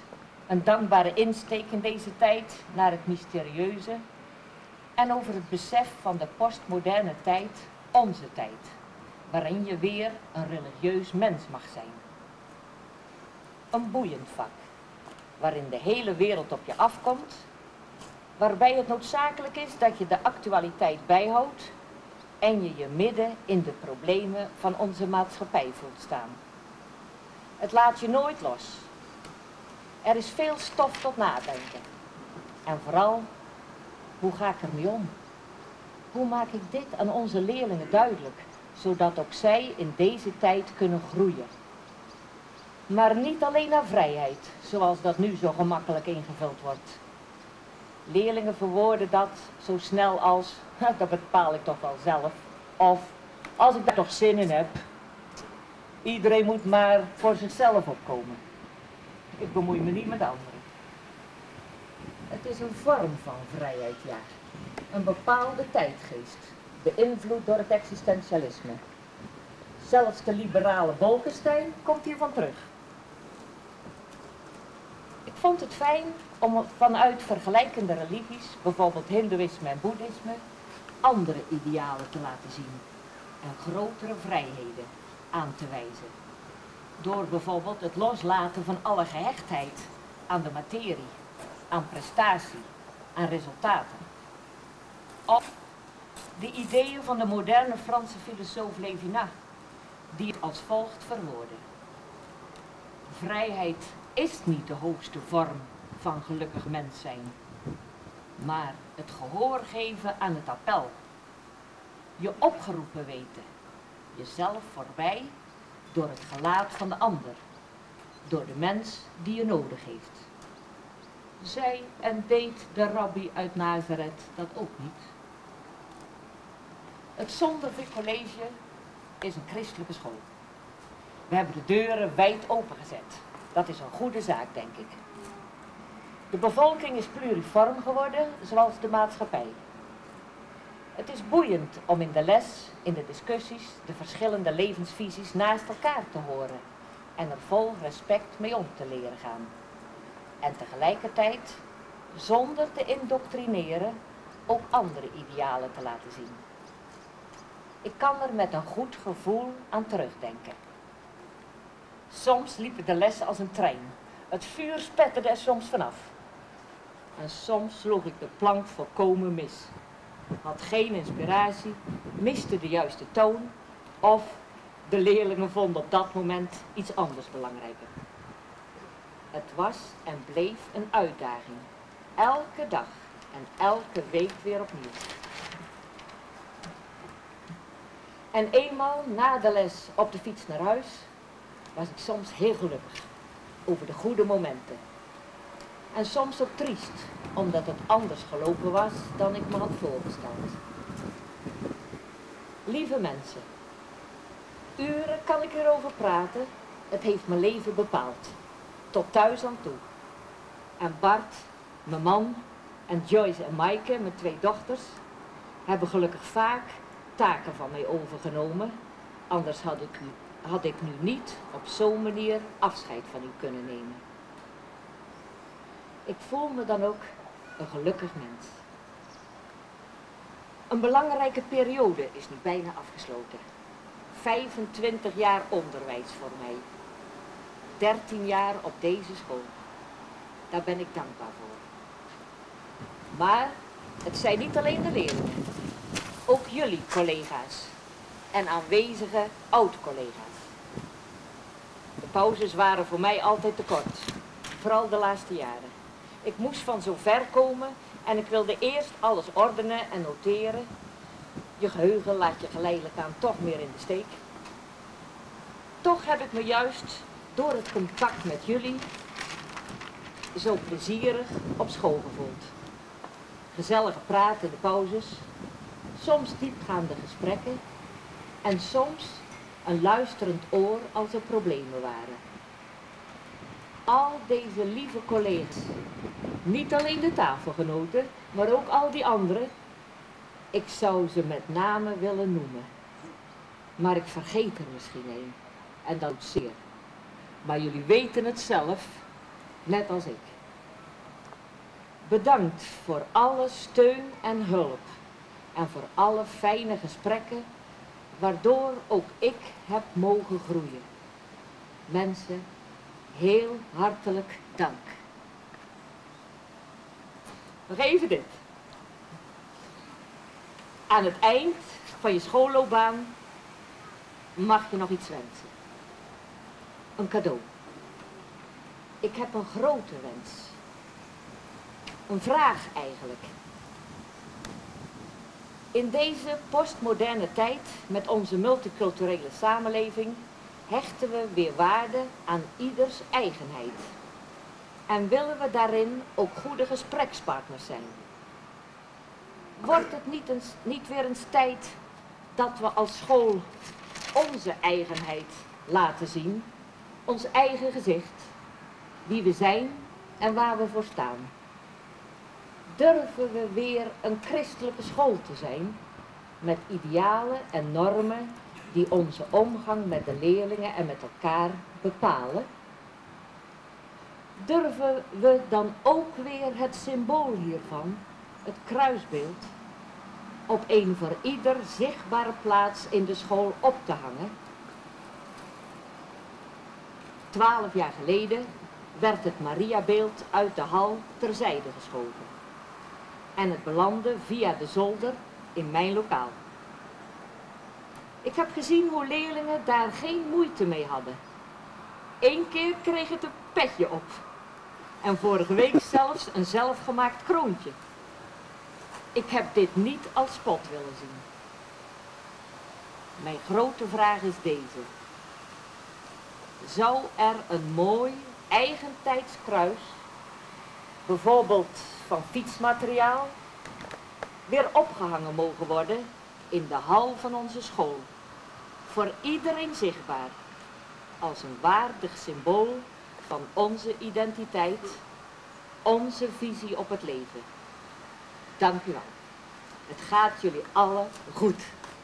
Een dankbare insteek in deze tijd naar het mysterieuze en over het besef van de postmoderne tijd, onze tijd, waarin je weer een religieus mens mag zijn. Een boeiend vak, waarin de hele wereld op je afkomt, waarbij het noodzakelijk is dat je de actualiteit bijhoudt en je je midden in de problemen van onze maatschappij voelt staan. Het laat je nooit los. Er is veel stof tot nadenken. En vooral, hoe ga ik ermee om? Hoe maak ik dit aan onze leerlingen duidelijk, zodat ook zij in deze tijd kunnen groeien? Maar niet alleen naar vrijheid, zoals dat nu zo gemakkelijk ingevuld wordt. Leerlingen verwoorden dat zo snel als, dat bepaal ik toch wel zelf, of als ik daar toch zin in heb. Iedereen moet maar voor zichzelf opkomen. Ik bemoei me niet met anderen. Het is een vorm van vrijheid, ja. Een bepaalde tijdgeest, beïnvloed door het existentialisme. Zelfs de liberale Bolkestein komt hiervan terug. Ik vond het fijn om vanuit vergelijkende religies, bijvoorbeeld hindoeïsme en boeddhisme, andere idealen te laten zien en grotere vrijheden aan te wijzen. Door bijvoorbeeld het loslaten van alle gehechtheid aan de materie, aan prestatie, aan resultaten. Of de ideeën van de moderne Franse filosoof Levinas, die het als volgt verwoordde. Vrijheid is niet de hoogste vorm van gelukkig mens zijn, maar het gehoor geven aan het appel. Je opgeroepen weten, jezelf voorbij door het gelaat van de ander, door de mens die je nodig heeft. Zij en deed de rabbi uit Nazareth dat ook niet. Het Zondervik College is een christelijke school. We hebben de deuren wijd opengezet. Dat is een goede zaak, denk ik. De bevolking is pluriform geworden, zoals de maatschappij. Het is boeiend om in de les, in de discussies, de verschillende levensvisies naast elkaar te horen en er vol respect mee om te leren gaan. En tegelijkertijd, zonder te indoctrineren, ook andere idealen te laten zien. Ik kan er met een goed gevoel aan terugdenken. Soms liepen de lessen als een trein. Het vuur spetterde er soms vanaf. En soms sloeg ik de plank volkomen mis. Had geen inspiratie, miste de juiste toon of de leerlingen vonden op dat moment iets anders belangrijker. Het was en bleef een uitdaging. Elke dag en elke week weer opnieuw. En eenmaal na de les op de fiets naar huis was ik soms heel gelukkig over de goede momenten. En soms ook triest, omdat het anders gelopen was dan ik me had voorgesteld. Lieve mensen, uren kan ik erover praten, het heeft mijn leven bepaald, tot thuis aan toe. En Bart, mijn man, en Joyce en Maaike, mijn twee dochters, hebben gelukkig vaak taken van mij overgenomen, anders had ik, u, had ik nu niet op zo'n manier afscheid van u kunnen nemen. Ik voel me dan ook een gelukkig mens. Een belangrijke periode is nu bijna afgesloten. vijfentwintig jaar onderwijs voor mij. dertien jaar op deze school. Daar ben ik dankbaar voor. Maar het zijn niet alleen de leerlingen. Ook jullie collega's en aanwezige oud-collega's. De pauzes waren voor mij altijd te kort, vooral de laatste jaren. Ik moest van zo ver komen en ik wilde eerst alles ordenen en noteren. Je geheugen laat je geleidelijk aan toch meer in de steek. Toch heb ik me juist door het contact met jullie zo plezierig op school gevoeld. Gezellige praten in de pauzes, soms diepgaande gesprekken en soms een luisterend oor als er problemen waren. Al deze lieve collega's, niet alleen de tafelgenoten, maar ook al die anderen, ik zou ze met name willen noemen. Maar ik vergeet er misschien een, en dat zeer. Maar jullie weten het zelf, net als ik. Bedankt voor alle steun en hulp en voor alle fijne gesprekken waardoor ook ik heb mogen groeien. Mensen, heel hartelijk dank. Nog even dit. Aan het eind van je schoolloopbaan mag je nog iets wensen. Een cadeau. Ik heb een grote wens. Een vraag eigenlijk. In deze postmoderne tijd met onze multiculturele samenleving hechten we weer waarde aan ieders eigenheid. En willen we daarin ook goede gesprekspartners zijn. Wordt het niet, eens, niet weer eens tijd dat we als school onze eigenheid laten zien, ons eigen gezicht, wie we zijn en waar we voor staan? Durven we weer een christelijke school te zijn, met idealen en normen die onze omgang met de leerlingen en met elkaar bepalen? Durven we dan ook weer het symbool hiervan, het kruisbeeld, op een voor ieder zichtbare plaats in de school op te hangen? Twaalf jaar geleden werd het Mariabeeld uit de hal terzijde geschoven. En het belandde via de zolder in mijn lokaal. Ik heb gezien hoe leerlingen daar geen moeite mee hadden. Eén keer kreeg het een petje op. En vorige week zelfs een zelfgemaakt kroontje. Ik heb dit niet als spot willen zien. Mijn grote vraag is deze. Zou er een mooi, eigentijds kruis, bijvoorbeeld van fietsmateriaal, weer opgehangen mogen worden in de hal van onze school, voor iedereen zichtbaar, als een waardig symbool van onze identiteit, onze visie op het leven. Dank u wel. Het gaat jullie allen goed.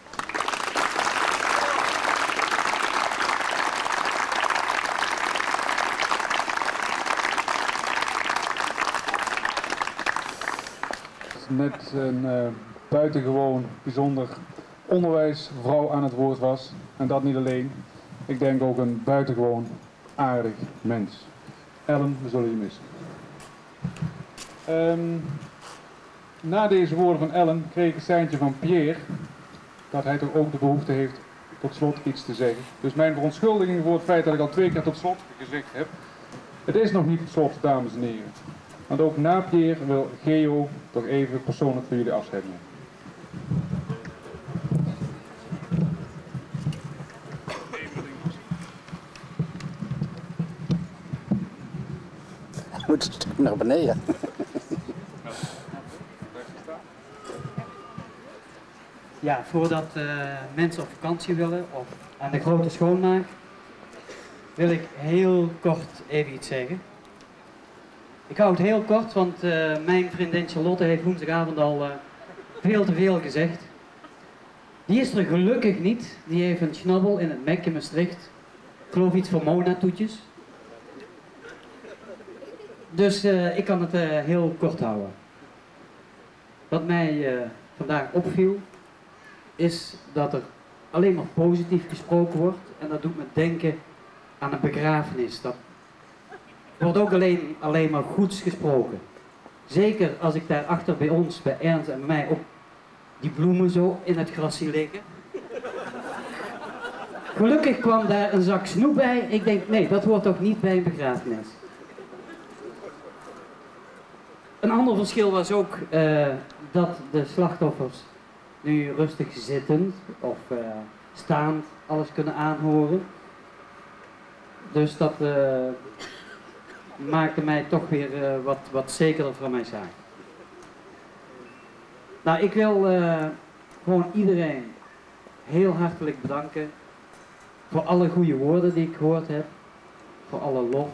Net een uh, buitengewoon bijzonder onderwijsvrouw aan het woord was. En dat niet alleen. Ik denk ook een buitengewoon aardig mens. Ellen, we zullen je missen. Um, na deze woorden van Ellen kreeg ik een seintje van Pierre dat hij toch ook de behoefte heeft tot slot iets te zeggen. Dus mijn verontschuldiging voor het feit dat ik al twee keer tot slot gezegd heb. Het is nog niet tot slot, dames en heren. Want ook na Pierre wil Geo toch even persoonlijk voor jullie afscheid nemen. Moet een stuk naar beneden. Ja, voordat uh, mensen op vakantie willen of aan de grote schoonmaak, wil ik heel kort even iets zeggen. Ik hou het heel kort, want uh, mijn vriendin Charlotte heeft woensdagavond al uh, veel te veel gezegd. Die is er gelukkig niet. Die heeft een schnabbel in het Mek in Maastricht. Ik geloof iets voor Mona-toetjes. Dus uh, ik kan het uh, heel kort houden. Wat mij uh, vandaag opviel, is dat er alleen maar positief gesproken wordt. En dat doet me denken aan een begrafenis. Dat wordt ook alleen, alleen maar goeds gesproken. Zeker als ik daar achter bij ons, bij Ernst en bij mij, ook die bloemen zo in het gras zie liggen. Gelukkig kwam daar een zak snoep bij. Ik denk, nee, dat hoort toch niet bij een begrafenis. Een ander verschil was ook uh, dat de slachtoffers nu rustig zittend of uh, staand alles kunnen aanhoren. Dus dat uh, maakte mij toch weer uh, wat, wat zekerder van mijn zaak. Nou, ik wil uh, gewoon iedereen heel hartelijk bedanken voor alle goede woorden die ik gehoord heb, voor alle lof.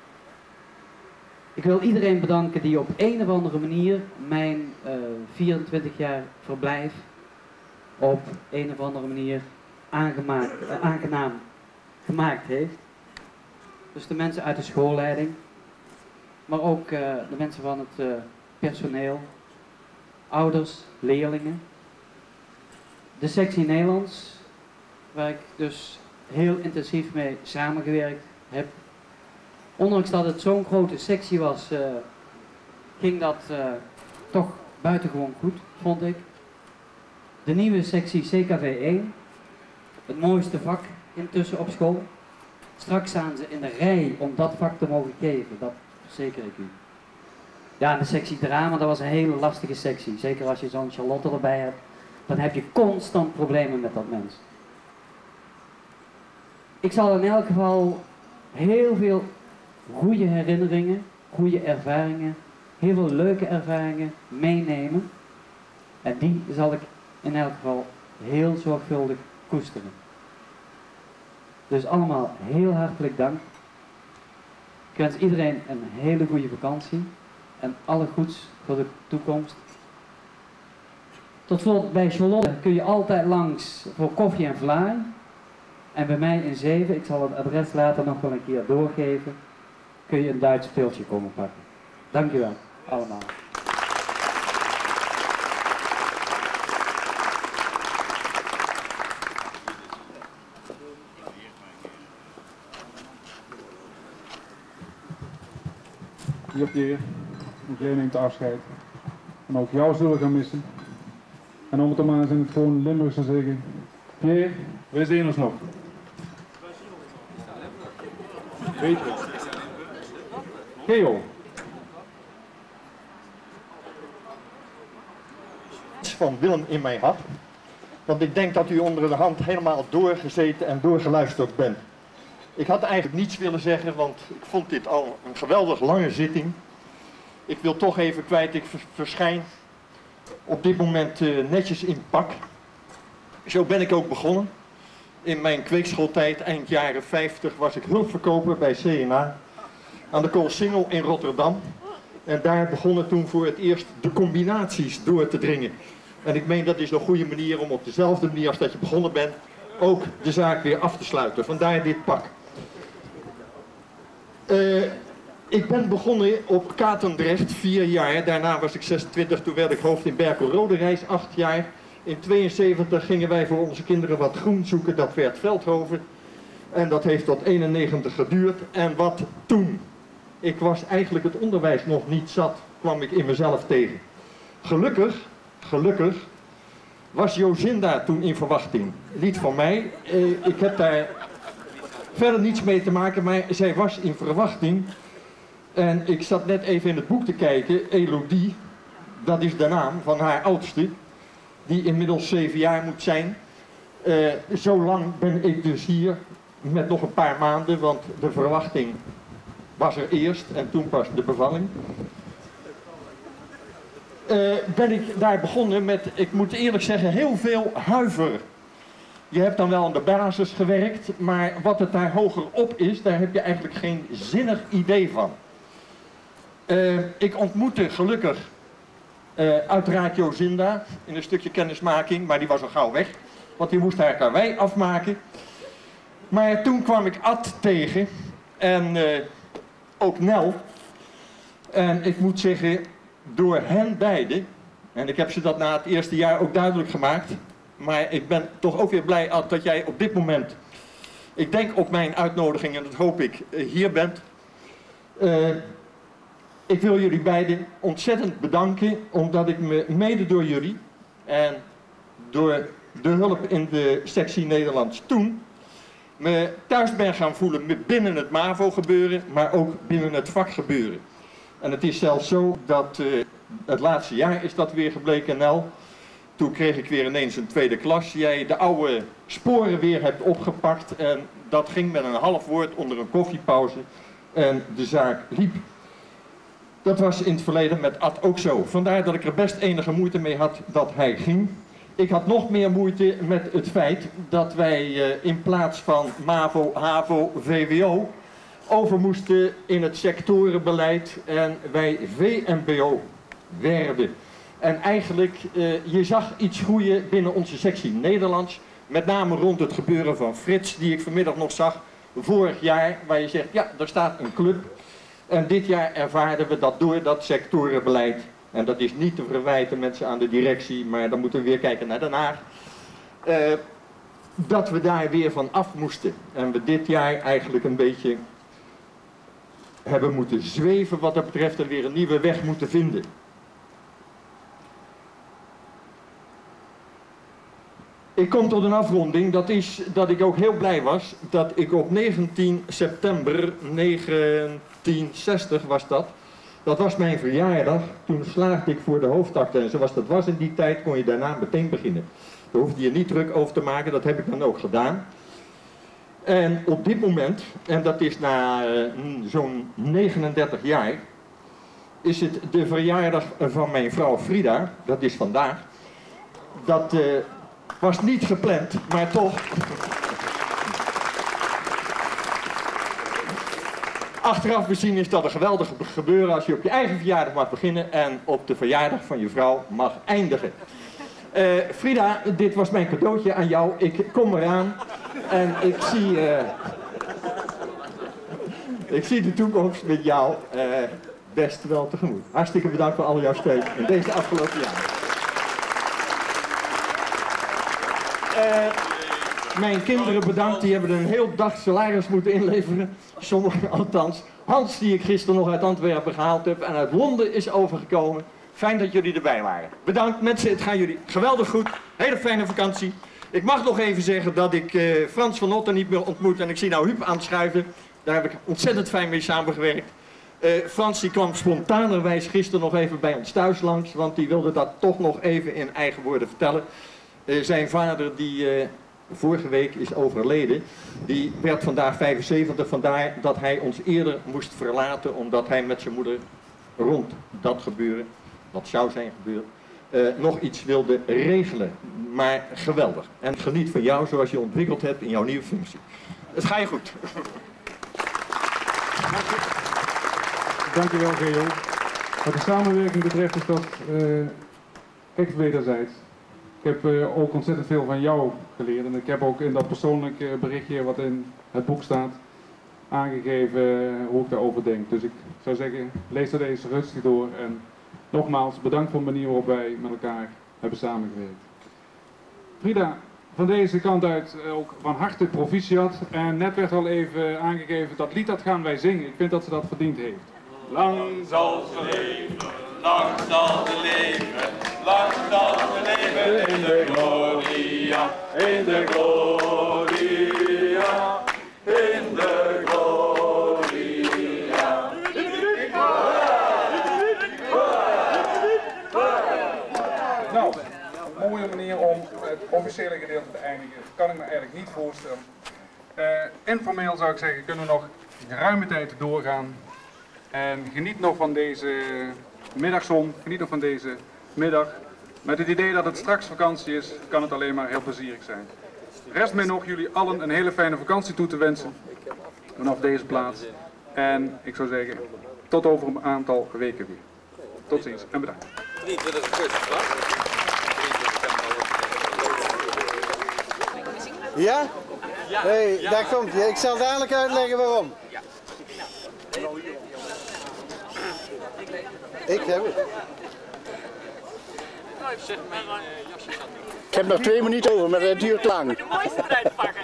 Ik wil iedereen bedanken die op een of andere manier mijn uh, vierentwintig jaar verblijf op een of andere manier aangemaakt, uh, aangenaam gemaakt heeft. Dus de mensen uit de schoolleiding, maar ook uh, de mensen van het uh, personeel, ouders, leerlingen. De sectie Nederlands, waar ik dus heel intensief mee samengewerkt heb. Ondanks dat het zo'n grote sectie was, uh, ging dat uh, toch buitengewoon goed, vond ik. De nieuwe sectie C K V één, het mooiste vak intussen op school. Straks staan ze in de rij om dat vak te mogen geven, dat verzeker ik u. Ja, de sectie drama, dat was een hele lastige sectie. Zeker als je zo'n Charlotte erbij hebt, dan heb je constant problemen met dat mens. Ik zal in elk geval heel veel goede herinneringen, goede ervaringen, heel veel leuke ervaringen meenemen. En die zal ik in elk geval heel zorgvuldig koesteren. Dus allemaal heel hartelijk dank. Ik wens iedereen een hele goede vakantie en alle goeds voor de toekomst. Tot slot, bij Charlotte kun je altijd langs voor koffie en vlaai. En bij mij in Zeven, ik zal het adres later nog wel een keer doorgeven, kun je een Duits pilsje komen pakken. Dank u wel, allemaal. Hier Pierre, ook jij neemt afscheid. En ook jou zullen gaan missen. En om het dan maar eens in het gewoon Limburgs te zeggen. Pierre, wij zien ons nog. Weet je. Geo. Van Willem in mij had. Want ik denk dat u onder de hand helemaal doorgezeten en doorgeluisterd bent. Ik had eigenlijk niets willen zeggen, want ik vond dit al een geweldig lange zitting. Ik wil toch even kwijt, ik verschijn op dit moment uh, netjes in pak. Zo ben ik ook begonnen. In mijn kweekschooltijd, eind jaren vijftig, was ik hulpverkoper bij C N A aan de Koolsingel in Rotterdam. En daar begonnen toen voor het eerst de combinaties door te dringen. En ik meen dat is een goede manier om op dezelfde manier als dat je begonnen bent, ook de zaak weer af te sluiten. Vandaar dit pak. Uh, ik ben begonnen op Katendrecht, vier jaar. Daarna was ik zesentwintig, toen werd ik hoofd in Berkel-Roderijs, acht jaar. In tweeënzeventig gingen wij voor onze kinderen wat groen zoeken, dat werd Veldhoven. En dat heeft tot eenennegentig geduurd. En wat toen? Ik was eigenlijk het onderwijs nog niet zat, kwam ik in mezelf tegen. Gelukkig, gelukkig, was Jozinda toen in verwachting. Niet van mij, eh, ik heb daar verder niets mee te maken, maar zij was in verwachting. En ik zat net even in het boek te kijken, Elodie, dat is de naam van haar oudste, die inmiddels zeven jaar moet zijn. Uh, zo lang ben ik dus hier, met nog een paar maanden, want de verwachting was er eerst en toen pas de bevalling. Uh, ben ik daar begonnen met, ik moet eerlijk zeggen, heel veel huiver. Je hebt dan wel aan de basis gewerkt, maar wat het daar hoger op is, daar heb je eigenlijk geen zinnig idee van. Uh, ik ontmoette gelukkig uh, uiteraard Jozinda in een stukje kennismaking, maar die was al gauw weg, want die moest haar karwei afmaken. Maar toen kwam ik Ad tegen en uh, ook Nel. En ik moet zeggen, door hen beiden, en ik heb ze dat na het eerste jaar ook duidelijk gemaakt, maar ik ben toch ook weer blij, Ad, dat jij op dit moment, ik denk op mijn uitnodiging, en dat hoop ik, hier bent. Uh, ik wil jullie beiden ontzettend bedanken, omdat ik me mede door jullie en door de hulp in de sectie Nederlands toen, me thuis ben gaan voelen binnen het MAVO gebeuren, maar ook binnen het vak gebeuren. En het is zelfs zo dat uh, het laatste jaar is dat weer gebleken, Nel. Toen kreeg ik weer ineens een tweede klas. Jij de oude sporen weer hebt opgepakt en dat ging met een half woord onder een koffiepauze en de zaak liep. Dat was in het verleden met Ad ook zo. Vandaar dat ik er best enige moeite mee had dat hij ging. Ik had nog meer moeite met het feit dat wij uh, in plaats van MAVO, HAVO, V W O over moesten in het sectorenbeleid en wij V M B O werden. En eigenlijk, uh, je zag iets groeien binnen onze sectie Nederlands, met name rond het gebeuren van Frits, die ik vanmiddag nog zag, vorig jaar, waar je zegt, ja, daar staat een club. En dit jaar ervaarden we dat door dat sectorenbeleid En dat is niet te verwijten mensen aan de directie, maar dan moeten we weer kijken naar Den Haag. Uh, dat we daar weer van af moesten. En we dit jaar eigenlijk een beetje hebben moeten zweven wat dat betreft en weer een nieuwe weg moeten vinden. Ik kom tot een afronding, dat is dat ik ook heel blij was dat ik op negentien september negentien zestig was dat. Dat was mijn verjaardag, toen slaagde ik voor de hoofdakte en zoals dat was in die tijd kon je daarna meteen beginnen. Daar hoefde je niet druk over te maken, dat heb ik dan ook gedaan. En op dit moment, en dat is na uh, zo'n negenendertig jaar, is het de verjaardag van mijn vrouw Frida, dat is vandaag. Dat uh, was niet gepland, maar toch. Achteraf bezien is dat een geweldig gebeuren als je op je eigen verjaardag mag beginnen en op de verjaardag van je vrouw mag eindigen. Uh, Frida, dit was mijn cadeautje aan jou. Ik kom eraan en ik zie, uh, ik zie de toekomst met jou uh, best wel tegemoet. Hartstikke bedankt voor al jouw steun in deze afgelopen jaren. Uh, mijn kinderen bedankt, die hebben een heel dag salaris moeten inleveren. Sommigen althans. Hans, die ik gisteren nog uit Antwerpen gehaald heb en uit Londen is overgekomen. Fijn dat jullie erbij waren. Bedankt mensen, het gaat jullie geweldig goed. Hele fijne vakantie. Ik mag nog even zeggen dat ik uh, Frans van Otten niet meer ontmoet en ik zie nou Huub aanschuiven. Daar heb ik ontzettend fijn mee samengewerkt. Uh, Frans die kwam spontanerwijs gisteren nog even bij ons thuis langs, want die wilde dat toch nog even in eigen woorden vertellen. Uh, zijn vader die uh, vorige week is overleden, die werd vandaag vijfenzeventig, vandaar dat hij ons eerder moest verlaten omdat hij met zijn moeder rond dat gebeuren, dat zou zijn gebeurd, uh, nog iets wilde regelen. Maar geweldig. En geniet van jou zoals je ontwikkeld hebt in jouw nieuwe functie. Het gaat je goed. Dankjewel Geo. Wat de samenwerking betreft is dat uh, echt wederzijds. Ik heb uh, ook ontzettend veel van jou geleerd en ik heb ook in dat persoonlijke berichtje wat in het boek staat aangegeven uh, hoe ik daarover denk. Dus ik zou zeggen, lees dat eens rustig door en nogmaals bedankt voor de manier waarop wij met elkaar hebben samengewerkt. Frida, van deze kant uit ook van harte proficiat en net werd al even aangegeven dat lied dat gaan wij zingen. Ik vind dat ze dat verdiend heeft. Lang zal ze leven, lang zal ze leven, lang zal ze leven in de gloria, in de gloria, in de gloria. Nou, een mooie manier om het officiële gedeelte te eindigen, kan ik me eigenlijk niet voorstellen. Uh, informeel zou ik zeggen, kunnen we nog geruime tijd doorgaan. En geniet nog van deze middagzon, geniet nog van deze middag. Met het idee dat het straks vakantie is, kan het alleen maar heel plezierig zijn. Rest mij nog jullie allen een hele fijne vakantie toe te wensen. Vanaf deze plaats. En ik zou zeggen, tot over een aantal weken weer. Tot ziens en bedankt. Ja? Hey, daar komt hij. Ik zal dadelijk uitleggen waarom. Ik heb het. Ik heb nog twee minuten over, maar dat duurt lang. De mooiste eruit pakken.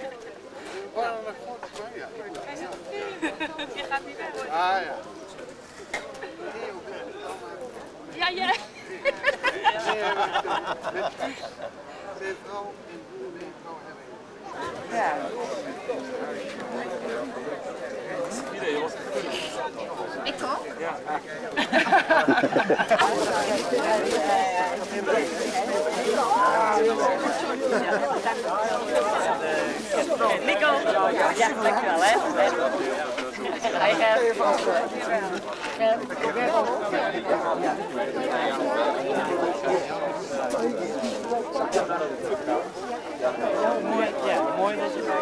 Je gaat niet weg hoor. Ah ja. Ja, ja. Ja. Ik ook? Ja. Nico. Ja, dankjewel hè. Hij gaat. Mooi, ja, mooi dat je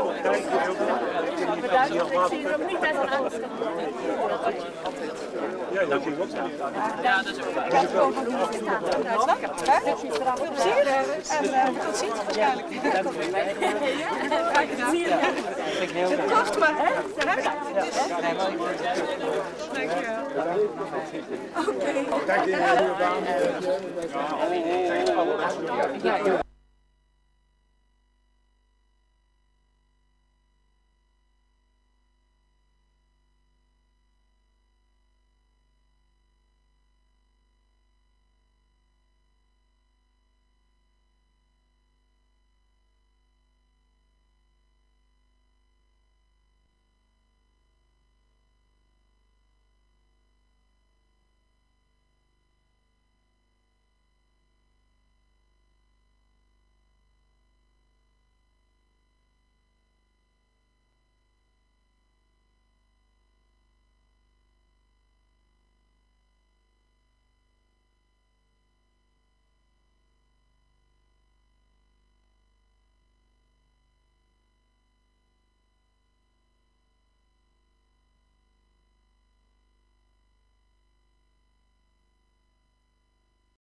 Bedankt, ik zie er ook niet met een angst. Ja, dat is ook. Ja, dat is ook. Ik heb gewoon van hoe het staat. Veel plezier en tot ziens waarschijnlijk. Het kost maar, hè? Dank je wel. Oké. Dank je wel.